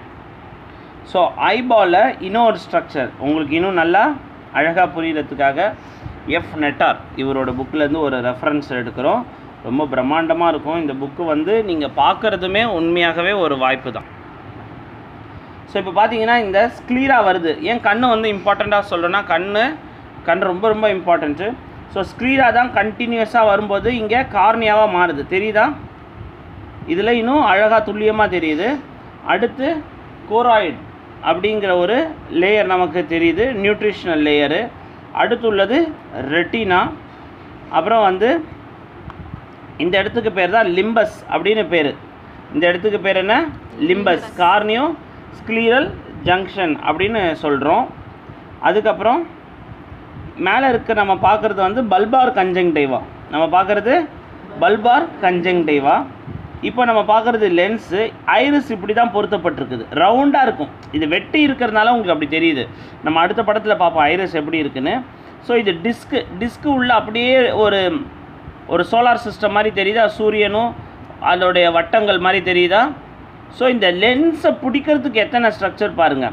ஸோ ஐபாலில் இன்னும் ஒரு ஸ்ட்ரக்சர் உங்களுக்கு இன்னும் நல்லா அழகாக புரிகிறதுக்காக எஃப் நெட்டார் இவரோட புக்கிலேருந்து ஒரு ரெஃபரன்ஸ் எடுக்கிறோம். ரொம்ப பிரம்மாண்டமாக இருக்கும் இந்த புக்கு. வந்து நீங்கள் பார்க்குறதுமே உண்மையாகவே ஒரு வாய்ப்பு தான். ஸோ இப்போ பார்த்தீங்கன்னா இந்த ஸ்க்ளீரா வருது. ஏன் கண் வந்து இம்பார்ட்டண்ட்டாக சொல்கிறேன்னா, கண் கண் ரொம்ப ரொம்ப இம்பார்ட்டண்ட்டு. ஸோ ஸ்க்ளீரா தான் கண்டினியூஸாக வரும்போது இங்கே கார்னியாவாக மாறுது, தெரியுதா? இதில் இன்னும் அழகாக துல்லியமாக தெரியுது. அடுத்து கோராய்டு அப்படிங்கிற ஒரு லேயர் நமக்கு தெரியுது, நியூட்ரிஷனல் லேயரு. அடுத்து உள்ளது ரெட்டினா. அப்புறம் வந்து இந்த இடத்துக்கு பேர் தான் லிம்பஸ் அப்படின்னு பேர். இந்த இடத்துக்கு பேர் என்ன? லிம்பஸ். கார்னியோ ஸ்க்ளீரல் ஜங்ஷன் அப்படின்னு சொல்கிறோம். அதுக்கப்புறம் மேலே இருக்க நம்ம பார்க்குறது வந்து பல்பார் கன்ஜங்டைவா. நம்ம பார்க்குறது பல்பார் கன்ஜங்டைவா. இப்போ நம்ம பார்க்குறது லென்ஸு. ஐரிஸ் இப்படி தான் பொருத்தப்பட்டிருக்குது, ரவுண்டாக இருக்கும். இது வெட்டி இருக்கிறதுனால உங்களுக்கு அப்படி தெரியுது. நம்ம அடுத்த படத்தில் பார்ப்போம் ஐரிஸ் எப்படி இருக்குன்னு. ஸோ இது டிஸ்க்கு டிஸ்க்கு உள்ள அப்படியே ஒரு ஒரு சோலார் சிஸ்டம் மாதிரி தெரியுதா, சூரியனும் அதோடைய வட்டங்கள் மாதிரி தெரியுதா? ஸோ இந்த லென்ஸை பிடிக்கிறதுக்கு எத்தனை ஸ்ட்ரக்சர் பாருங்கள்.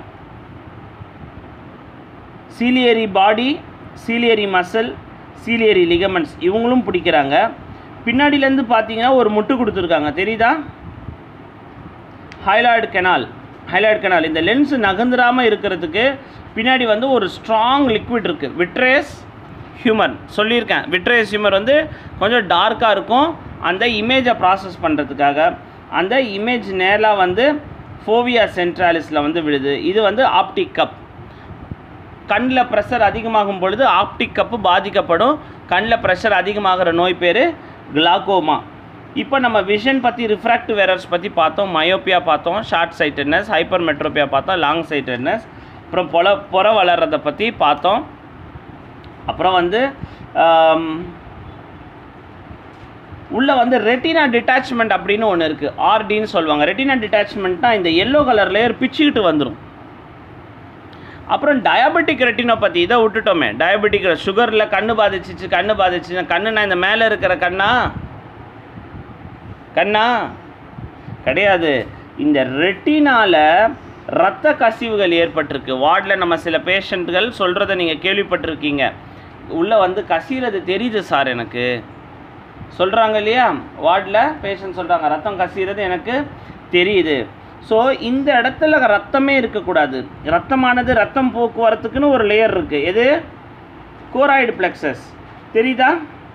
Ciliary body, ciliary muscle, ciliary ligaments இவங்களும் பிடிக்கிறாங்க. பின்னாடியிலேருந்து பார்த்தீங்கன்னா ஒரு முட்டு கொடுத்துருக்காங்க, தெரியுதா? Hyaloid canal. ஹைலாய்டு கெனால் இந்த லென்ஸு நகர்ந்துடாமல் இருக்கிறதுக்கு பின்னாடி வந்து ஒரு ஸ்ட்ராங் லிக்விட் இருக்குது, விட்ரேஸ் ஹியூமர். சொல்லியிருக்கேன், விட்ரேஸ் ஹியூமர் வந்து கொஞ்சம் டார்க்காக இருக்கும். அந்த இமேஜை ப்ராசஸ் பண்ணுறதுக்காக அந்த இமேஜ் நேராக வந்து ஃபோவியா சென்ட்ராலிஸில் வந்து விழுது. இது வந்து ஆப்டிக் கப். கண்ணில் ப்ரெஷர் அதிகமாகும் பொழுது ஆப்டிக் கப்பு பாதிக்கப்படும். கண்ணில் ப்ரெஷர் அதிகமாகிற நோய் பேர் கிளாக்கோமா. இப்போ நம்ம விஷன் பற்றி, ரிஃப்ராக்டிவ் எரர்ஸ் பற்றி பார்த்தோம். மயோப்பியா பார்த்தோம், ஷார்ட் சைட்டட்னஸ், ஹைப்பர் மெட்ரோப்பியா பார்த்தோம், லாங் சைட்டட்னஸ். அப்புறம் பொல புற வளர்கிறத பற்றி பார்த்தோம். அப்புறம் வந்து உள்ளே வந்து ரெட்டினா டிட்டாச்மெண்ட் அப்படின்னு ஒன்று இருக்குது, ஆர்டின்னு சொல்லுவாங்க. ரெட்டினா டிட்டாச்மெண்ட்னா இந்த எல்லோ கலர் லேயர் பிச்சுக்கிட்டு வந்துடும். அப்புறம் டயபெட்டிக் ரெட்டினோபதி இதை விட்டுட்டோமே. டயபெட்டிக் சுகரில் கண்ணு பாதிச்சிச்சு, கண்ணு பாதிச்சுன்னா கண்ணுனா இந்த மேலே இருக்கிற கண்ணா கண்ணா கிடையாது. இந்த ரெட்டினால இரத்த கசிவுகள் ஏற்பட்டிருக்கு. வார்டில் நம்ம சில பேஷண்ட்டுகள் சொல்கிறத நீங்கள் கேள்விப்பட்டிருக்கீங்க. உள்ளே வந்து கசிகிறது தெரியுது சார் எனக்கு சொல்கிறாங்க இல்லையா, வார்டில் பேஷண்ட் சொல்கிறாங்க ரத்தம் கசிகிறது எனக்கு தெரியுது. ஸோ இந்த இடத்துல ரத்தமே இருக்கக்கூடாது. ரத்தமானது ரத்தம் போக்குவரத்துக்குன்னு ஒரு லேயர் இருக்குது. எது? கோராய்டு பிளெக்ஸஸ் தெரியுதா?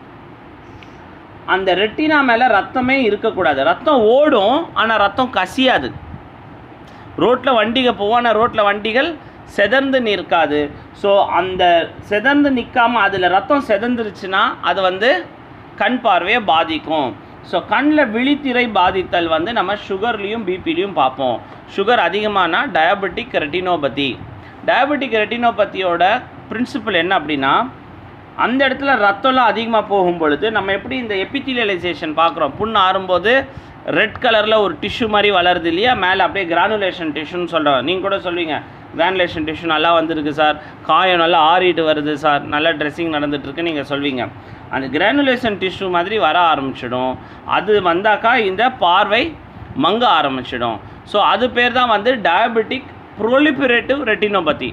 அந்த ரெட்டினா மேலே ரத்தமே இருக்கக்கூடாது. ரத்தம் ஓடும், ஆனால் ரத்தம் கசியாது. ரோட்டில் வண்டிகள் போவான ரோட்டில் வண்டிகள் செதர்ந்து நிற்காது. ஸோ அந்த செதர்ந்து நிற்காமல் அதில் ரத்தம் செதந்துருச்சுன்னா அது வந்து கண் பார்வையை பாதிக்கும். ஸோ கண்ணில் விழித்திரை பாதித்தல் வந்து நம்ம சுகர்லேயும் பிபிலையும் பார்ப்போம். சுகர் அதிகமானா டயபெட்டிக் ரெட்டினோபதி. டயபெட்டிக் ரெட்டினோபதியோட பிரின்சிபல் என்ன அப்படின்னா, அந்த இடத்துல ரத்தம்லாம் அதிகமாக போகும் பொழுது நம்ம எப்படி இந்த எபித்திலியலைசேஷன் பார்க்குறோம், புண்ணு ஆறும்போது ரெட் கலரில் ஒரு டிஷ்யூ மாதிரி வளருது இல்லையா, மேலே அப்படியே கிரானுலேஷன் டிஷ்யூன்னு சொல்கிறோம். நீங்கள் கூட சொல்லுவீங்க கிரானுலேஷன் டிஷ்யூ நல்லா வந்திருக்கு சார், காயம் நல்லா ஆறிட்டு வருது சார், நல்லா ட்ரெஸ்ஸிங் நடந்துகிட்ருக்கு நீங்கள் சொல்வீங்க. அந்த கிரானுலேஷன் டிஷ்யூ மாதிரி வர ஆரம்பிச்சிடும். அது வந்தாக்கா இந்த பார்வை மங்க ஆரம்பிச்சிடும். ஸோ அது பேர் தான் வந்து diabetic proliferative retinopathy,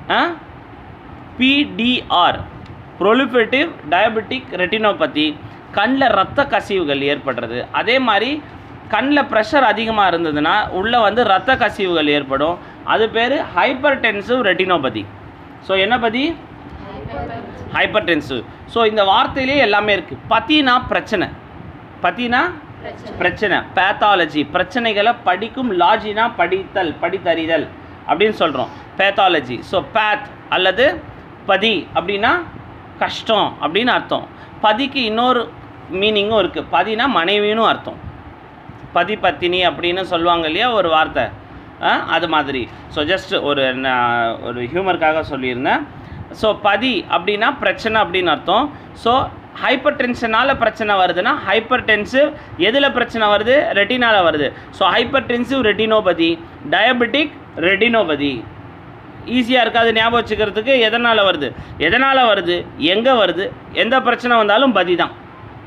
PDR, proliferative diabetic retinopathy. கண்ணில் ரத்த கசிவுகள் ஏற்படுறது. அதே மாதிரி கண்ணில் ப்ரெஷர் அதிகமாக இருந்ததுன்னா உள்ளே வந்து ரத்த கசிவுகள் ஏற்படும். அது பேர் ஹைப்பர் டென்சிவ் ரெட்டினோபதி. ஸோ என்ன பதி? ஹைப்பர் டென்சிவ். ஸோ இந்த வார்த்தையிலே எல்லாமே இருக்குது. பத்தினா பிரச்சனை, பத்தினா பிரச்சனை, பேத்தாலஜி பிரச்சனைகளை படிக்கும், லாஜினா படித்தல், படித்தறிதல் அப்படின்னு சொல்கிறோம், பேத்தாலஜி. ஸோ பேத் அல்லது பதி அப்படின்னா கஷ்டம் அப்படின்னு அர்த்தம். பதிக்கு இன்னொரு மீனிங்கும் இருக்குது. பதினா மனைவின்னு அர்த்தம். பதி பத்தினி அப்படின்னு சொல்லுவாங்க இல்லையா ஒரு வார்த்தை, அது மாதிரி. ஸோ ஜஸ்ட் ஒரு ஒரு ஹியூமருக்காக சொல்லியிருந்தேன். ஸோ பதி அப்படின்னா பிரச்சனை அப்படின்னு அர்த்தம். ஸோ ஹைப்பர் டென்ஷனால் பிரச்சனை வருதுன்னா ஹைப்பர் டென்சிவ் எதில் பிரச்சனை வருது? ரெட்டினாவில் வருது. So hypertensive retinopathy, diabetic retinopathy. ஈஸியாக இருக்காது ஞாபகம் வச்சுக்கிறதுக்கு. எதனால் வருது, எதனால் வருது, எங்கே வருது, எந்த பிரச்சனை வந்தாலும் பதி தான்.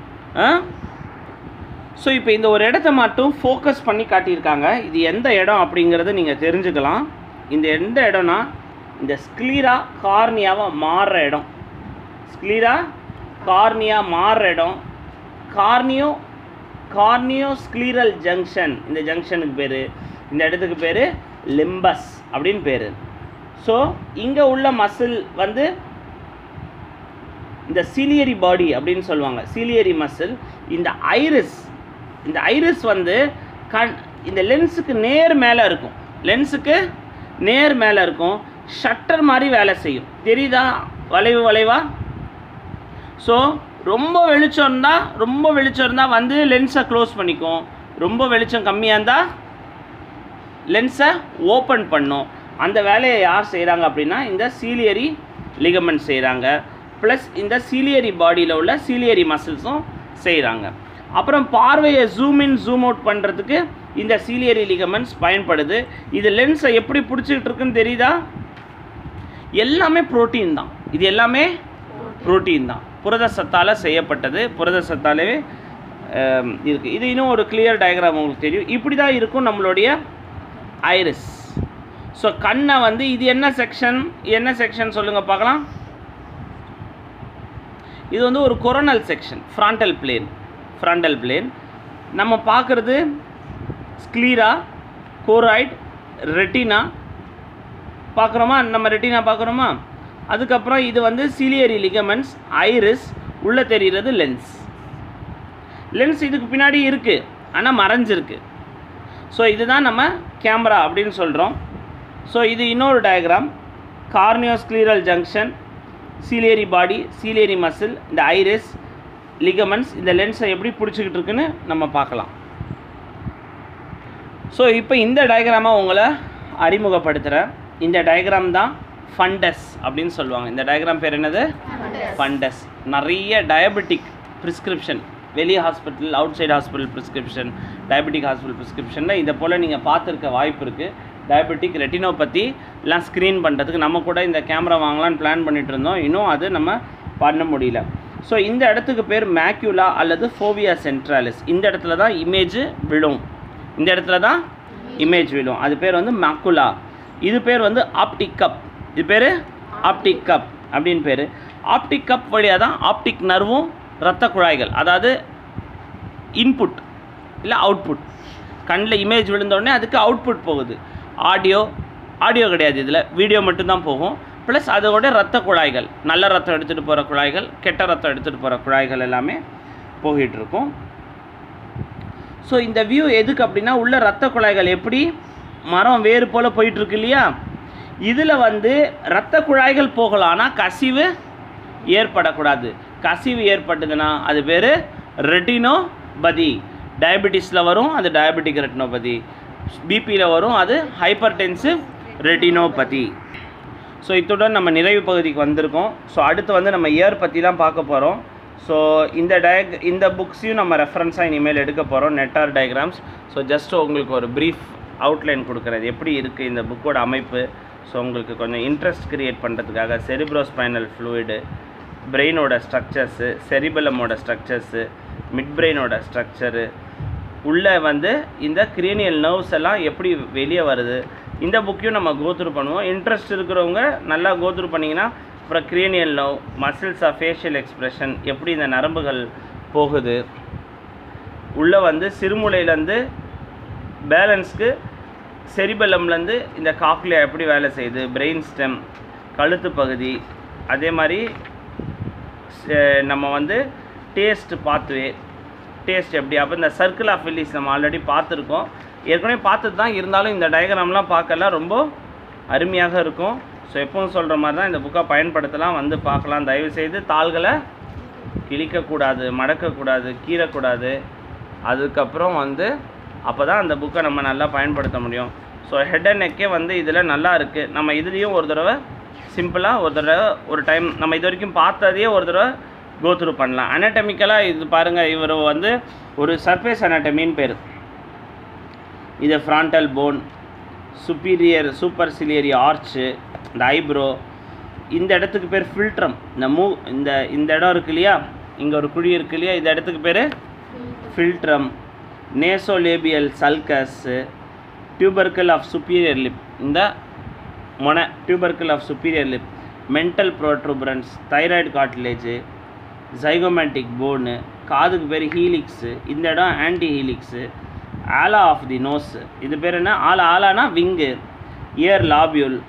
ஸோ இப்போ இந்த ஒரு இடத்த மட்டும் ஃபோக்கஸ் பண்ணி காட்டியிருக்காங்க. இது எந்த இடம் அப்படிங்கிறத நீங்கள் தெரிஞ்சுக்கலாம். இந்த எந்த இடம்னா இந்த ஸ்க்ளீரா கார்னியாவை மாறுற இடம். ஸ்க்ளீரா கார்னியா மாறுற இடம் கார்னியோ கார்னியோ ஸ்க்ளீரல் ஜங்ஷன். இந்த ஜங்ஷனுக்கு பேர், இந்த இடத்துக்கு பேர் லிம்பஸ் அப்படின்னு பேர். ஸோ இங்கே உள்ள மசில் வந்து இந்த சீலியரி பாடி அப்படின்னு சொல்லுவாங்க, சீலியரி மசில். இந்த ஐரிஸ், இந்த ஐரிஸ் வந்து கண் இந்த லென்ஸுக்கு நேர் மேலே இருக்கும், லென்ஸுக்கு நேர் மேலே இருக்கும். ஷட்டர் மாதிரி வேலை செய்யும். தெரியுதா வளைவு வளைவா? ஸோ ரொம்ப வெளிச்சம் இருந்தால் ரொம்ப வெளிச்சம் இருந்தால் வந்து லென்ஸை க்ளோஸ் பண்ணிக்கும். ரொம்ப வெளிச்சம் கம்மியாக இருந்தால் லென்ஸை ஓப்பன் பண்ணும். அந்த வேலையை யார் செய்கிறாங்க அப்படின்னா இந்த சீலியரி லிகமெண்ட் செய்கிறாங்க. ப்ளஸ் இந்த சீலியரி பாடியில் உள்ள சீலியரி மசில்ஸும் செய்கிறாங்க. அப்புறம் பார்வையை ஜூம் இன் ஜூம் அவுட் பண்ணுறதுக்கு இந்த சீலியரி லிகமெண்ட்ஸ் பயன்படுது. இது லென்ஸை எப்படி பிடிச்சிக்கிட்டு இருக்குன்னு தெரியுதா? எல்லாமே புரோட்டீன் தான். இது எல்லாமே புரோட்டீன் தான், புரத சத்தால் செய்யப்பட்டது, புரத சத்தாலே இருக்குது. இது இன்னும் ஒரு கிளியர் டயக்ராம் உங்களுக்கு தெரியும். இப்படி தான் இருக்கும் நம்மளுடைய ஐரிஸ். ஸோ கண்ணை வந்து இது என்ன செக்ஷன், என்ன செக்ஷன் சொல்லுங்கள் பார்க்கலாம். இது வந்து ஒரு coronal section, frontal plane, frontal plane. நம்ம பார்க்குறது ஸ்க்ளீரா, கோராய்டு, ரெட்டினா பார்க்குறோமா, நம்ம ரெட்டினா பார்க்குறோமா. அதுக்கப்புறம் இது வந்து சீலியரி லிகமெண்ட்ஸ், ஐரிஸ், உள்ளே தெரிகிறது லென்ஸ். லென்ஸ் இதுக்கு பின்னாடி இருக்குது ஆனால் மறைஞ்சிருக்கு. ஸோ இதுதான் நம்ம கேமரா அப்படின்னு சொல்கிறோம். ஸோ இது இன்னொரு diagram, corneoscleral junction, ciliary body, ciliary muscle, இந்த ஐரிஸ், லிகமெண்ட்ஸ், இந்த லென்ஸை எப்படி பிடிச்சிக்கிட்டு இருக்குன்னு நம்ம பார்க்கலாம். ஸோ இப்போ இந்த டயக்ராமை உங்களை அறிமுகப்படுத்துகிறேன். இந்த டயக்ராம் தான் ஃபண்டஸ் அப்படின்னு சொல்லுவாங்க. இந்த டயக்ராம் பேர் என்னது? ஃபண்டஸ். நிறைய டயபெட்டிக் ப்ரிஸ்கிரிப்ஷன், வெளி hospital, outside hospital prescription, diabetic hospital ப்ரிஸ்கிரிப்ஷனில் இதை போல் நீங்கள் பார்த்துருக்க வாய்ப்பு இருக்குது. டயபெட்டிக் ரெட்டினோபதி எல்லாம் ஸ்க்ரீன் பண்ணுறதுக்கு நம்ம கூட இந்த கேமரா வாங்கலான்னு பிளான் பண்ணிகிட்டு இருந்தோம். இன்னும் அது நம்ம பண்ண முடியல. ஸோ இந்த இடத்துக்கு பேர் மேக்யூலா அல்லது ஃபோவியா சென்ட்ராலிஸ். இந்த இடத்துல தான் இமேஜ் விழும். இந்த இடத்துல தான் இமேஜ் விழும். அது பேர் வந்து மேக்குலா. இது பேர் வந்து ஆப்டிக் கப். இது பேர் ஆப்டிக் கப் அப்படின்னு பேர். ஆப்டிக் கப் வழியாக தான் ஆப்டிக் நர்வும் இரத்த குழாய்கள், அதாவது இன்புட் இல்லை அவுட்புட், கண்ணில் இமேஜ் விழுந்தோடனே அதுக்கு அவுட்புட் போகுது. ஆடியோ ஆடியோ கிடையாது, இதில் வீடியோ மட்டும்தான் போகும். ப்ளஸ் அதோட ரத்த குழாய்கள், நல்ல ரத்தம் எடுத்துகிட்டு போகிற குழாய்கள், கெட்ட ரத்தம் எடுத்துகிட்டு போகிற குழாய்கள் எல்லாமே போகிட்டு இருக்கும். ஸோ இந்த வியூ எதுக்கு அப்படின்னா, உள்ள ரத்த குழாய்கள் எப்படி மரம் வேறு போல் போயிட்டுருக்கு இல்லையா, இதில் வந்து இரத்த குழாய்கள் போகலாம், ஆனால் கசிவு ஏற்படக்கூடாது. கசிவு ஏற்பட்டதுன்னா அது பேர் ரெட்டினோபதி. டயபெட்டிஸில் வரும் அது டயபெட்டிக் ரெட்டினோபதி, பிபியில் வரும் அது ஹைப்பர் டென்சிவ் ரெட்டினோபதி. ஸோ இத்துடன் நம்ம நிறைவு பகுதிக்கு வந்திருக்கோம். ஸோ அடுத்து வந்து நம்ம இயர் பற்றிலாம் பார்க்க போகிறோம். ஸோ இந்த டயக் இந்த புக்ஸையும் நம்ம ரெஃபரன்ஸாக இனிமேல் எடுக்க போகிறோம், நெட்டார் டயக்ராம்ஸ். ஸோ ஜஸ்ட் உங்களுக்கு ஒரு ப்ரீஃப் அவுட்லைன் கொடுக்குறது எப்படி இருக்குது இந்த புக்கோட அமைப்பு. ஸோ உங்களுக்கு கொஞ்சம் இன்ட்ரெஸ்ட் க்ரியேட் பண்ணுறதுக்காக செரிப்ரோஸ்பைனல் ஃப்ளூயிடு, பிரெயினோட ஸ்ட்ரக்சர்ஸு, செரிபலமோட ஸ்ட்ரக்சர்ஸு, மிட் பிரெயினோட ஸ்ட்ரக்சரு, உள்ளே வந்து இந்த கிரேனியல் நர்வ்ஸ் எல்லாம் எப்படி வெளியே வருது, இந்த புக்கையும் நம்ம கோத்ரூ பண்ணுவோம். இன்ட்ரெஸ்ட் இருக்கிறவங்க நல்லா கோத்ரூ பண்ணிங்கன்னா அப்புறம் cranial nerve, muscles of facial expression, எப்படி இந்த நரம்புகள் போகுது, உள்ளே வந்து சிறுமூளையிலேருந்து பேலன்ஸ்க்கு செரிபலம்லேருந்து இந்த காக்லியா எப்படி வேலை செய்யுது, பிரெயின் ஸ்டெம், கழுத்து பகுதி, அதே மாதிரி நம்ம வந்து டேஸ்ட் பாத்வே, டேஸ்ட் எப்படி. அப்போ இந்த சர்க்கிள் ஆஃப் வில்லிஸ் நம்ம ஆல்ரெடி பார்த்துருக்கோம், ஏற்கனவே பார்த்துட்டு தான், இருந்தாலும் இந்த டயக்ராம்லாம் பார்க்கலாம் ரொம்ப அருமையாக இருக்கும். ஸோ எப்பவும் சொல்கிற மாதிரி தான் இந்த புக்கை பயன்படுத்தலாம், வந்து பார்க்கலாம். தயவுசெய்து தாள்களை கிழிக்கக்கூடாது, மடக்கக்கூடாது, கீறக்கூடாது. அதுக்கப்புறம் வந்து அப்போ தான் அந்த புக்கை நம்ம நல்லா பயன்படுத்த முடியும். ஸோ ஹெட் அண்ட் நெக்கே வந்து இதில் நல்லா இருக்குது. நம்ம இதுலேயும் ஒரு தடவை சிம்பிளாக ஒரு தடவை ஒரு டைம் நம்ம இது வரைக்கும் பார்த்ததையே ஒரு தடவை கோத்ரூ பண்ணலாம். அனாட்டமிக்கலாக இது பாருங்கள், இவர் வந்து ஒரு சர்ஃபேஸ் அனாட்டமின்னு பேர். இது frontal bone, superior super ciliary arch, இந்த ஐப்ரோ, இந்த இடத்துக்கு பேர் ஃபில்ட்ரம். இந்த மூ இந்த இந்த இடம் இருக்கு இல்லையா, இங்கே ஒரு குழி இருக்கு இல்லையா, இந்த இடத்துக்கு பேர் philtrum. Nasolabial sulcus, tubercle of superior lip, இந்த மொன tubercle of superior lip, mental protuberance, thyroid cartilage, zygomatic bone, காதுக்கு பேர் ஹீலிக்ஸு, இந்த இடம் antihelix, ala of the nose, இது பேர் என்ன, ஆலா ஆலானா wing, ear lobule,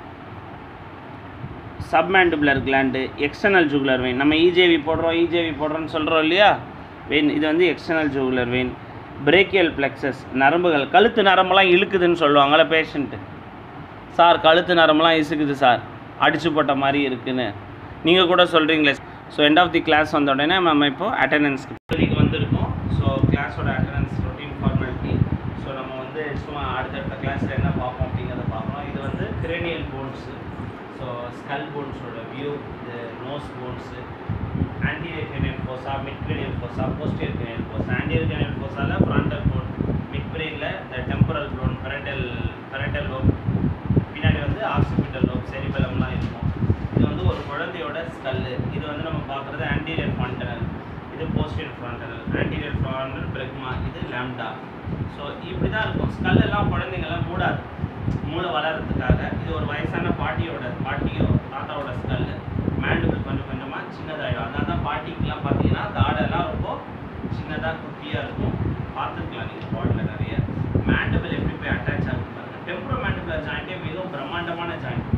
submandibular gland, external jugular vein. நம்ம இஜேவி போடுறோம் இஜேவி போடுறோன்னு சொல்கிறோம் இல்லையா, வெயின், இது வந்து external jugular vein. Brachial plexus, நரம்புகள், கழுத்து நரம்பெல்லாம் இழுக்குதுன்னு சொல்லுவாங்கள்ல பேஷண்ட்டு, சார் கழுத்து நரம்பெல்லாம் இசுக்குது சார், அடிச்சு போட்ட மாதிரி இருக்குன்னு நீங்கள் கூட சொல்கிறீங்களே. So end of the class வந்த உடனே நம்ம இப்போது அட்டெண்டன்ஸ்க்கு வந்திருக்கோம். ஸோ கிளாஸோட அட்டெண்டன்ஸ் ரொட்டீன் ஃபார்மாலிட்டி. ஸோ நம்ம வந்து சும்மா அடுத்தடுத்த கிளாஸில் என்ன பார்ப்போம் அப்படிங்கிறத பார்ப்போம். இது வந்து கிரேனியல் போன்ஸு, ஸோ ஸ்கல் போன்ஸோட வியூ, இது nose bones, anterior cranial fossa, mid cranial fossa, posterior cranial fossa. Anterior cranial ஃபோசாவில் ஃப்ராண்டல் போன், மிட் பிரெயினில் இந்த temporal bone, parietal parietal lobe, பின்னாடி வந்து ஆக்சிபிட்டல் லோப், செரிபலம்லாம் இருக்கும். இது வந்து ஒரு குழந்தையோட ஸ்கல்லு. இது வந்து நம்ம பார்க்குறது ஆன்டீரியர் ஃப்ராண்டனல், இது posterior fontanelle, anterior frontal bregma, இது லாம்டா. ஸோ இப்படி தான் இருக்கும். ஸ்கல் எல்லாம் குழந்தைங்கள்லாம் மூடாது, மூளை வளர்கிறதுக்காக. இது ஒரு வயசான பாட்டியோட பாட்டியோ தாத்தாவோட ஸ்கல்லு. மேண்டுபிள் கொஞ்சம் கொஞ்சமாக சின்னதாகிடும். அதனால தான் பாட்டிக்கெலாம் பார்த்தீங்கன்னா தாடெல்லாம் ரொம்ப சின்னதாக குட்டியாக இருக்கும். பார்த்துருக்கலாம் நீங்கள் பாட்டில் நிறைய. மேண்டுபிள் எப்படி போய் அட்டாச் ஆகும் பாருங்கள். டெம்பரோ மேண்டுபுலர் ஜாயிண்ட்டே மிகவும் பிரம்மாண்டமான ஜாயிண்ட்.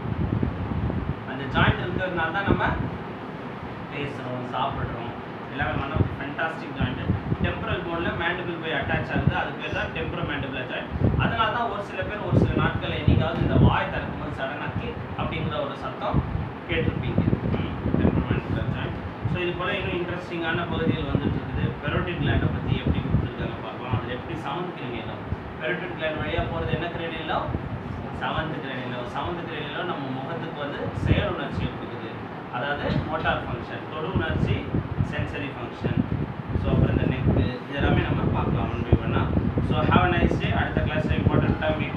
அந்த ஜாயிண்ட் இருக்கிறதுனால தான் நம்ம பேசுகிறோம், சாப்பிட்றோம், எல்லாமே பண்ண ஃபென்டாஸ்டிக் ஜாயிண்ட்டு. டெம்பரல் போனில் மேண்டுபிள் போய் அட்டாச் ஆகுது, அது பேர் தான் டெம்பரோ மேண்டுபுலர் ஜாயிண்ட். அதனால தான் ஒரு சில பேர் ஒரு சில நாட்கள் என்னைக்காவது இந்த வாய் திறக்கும்போது சடனாக கிளிக் அப்படிங்கிற ஒரு சத்தம் கேட்டிருப்பீங்க. டெம்பரோ மேண்டுபுலர் ஜாயிண்ட். ஸோ இது போல் இன்னும் இன்ட்ரெஸ்டிங்கான பகுதிகள் வந்துட்டு இருக்குது. பெரோட்டிட் கிளாண்டை பற்றி எப்படி கொடுத்துருக்காங்க பார்க்கலாம். அதில் எப்படி செவன்த் கிரேனியலோ, பெரோட்டிட் கிளாண்ட் வழியாக போகிறது என்ன கிரேனியலோ, செவன்த் கிரேனியலோ. செவன்த் கிரேனியலோ நம்ம முகத்துக்கு வந்து செயல் உணர்ச்சியை கொடுக்குது, அதாவது மோட்டார் ஃபங்க்ஷன், தொடு உணர்ச்சி, சென்சரி ஃபங்க்ஷன். ஸோ ஸோ அப்புறம் இந்த நெக்கு இது எல்லாமே நம்ம பார்க்கலாம் ஒன் பை ஒன்னா. So have a nice day. அடுத்த கிளாஸில் இம்பார்ட்டண்ட்டாக மீட்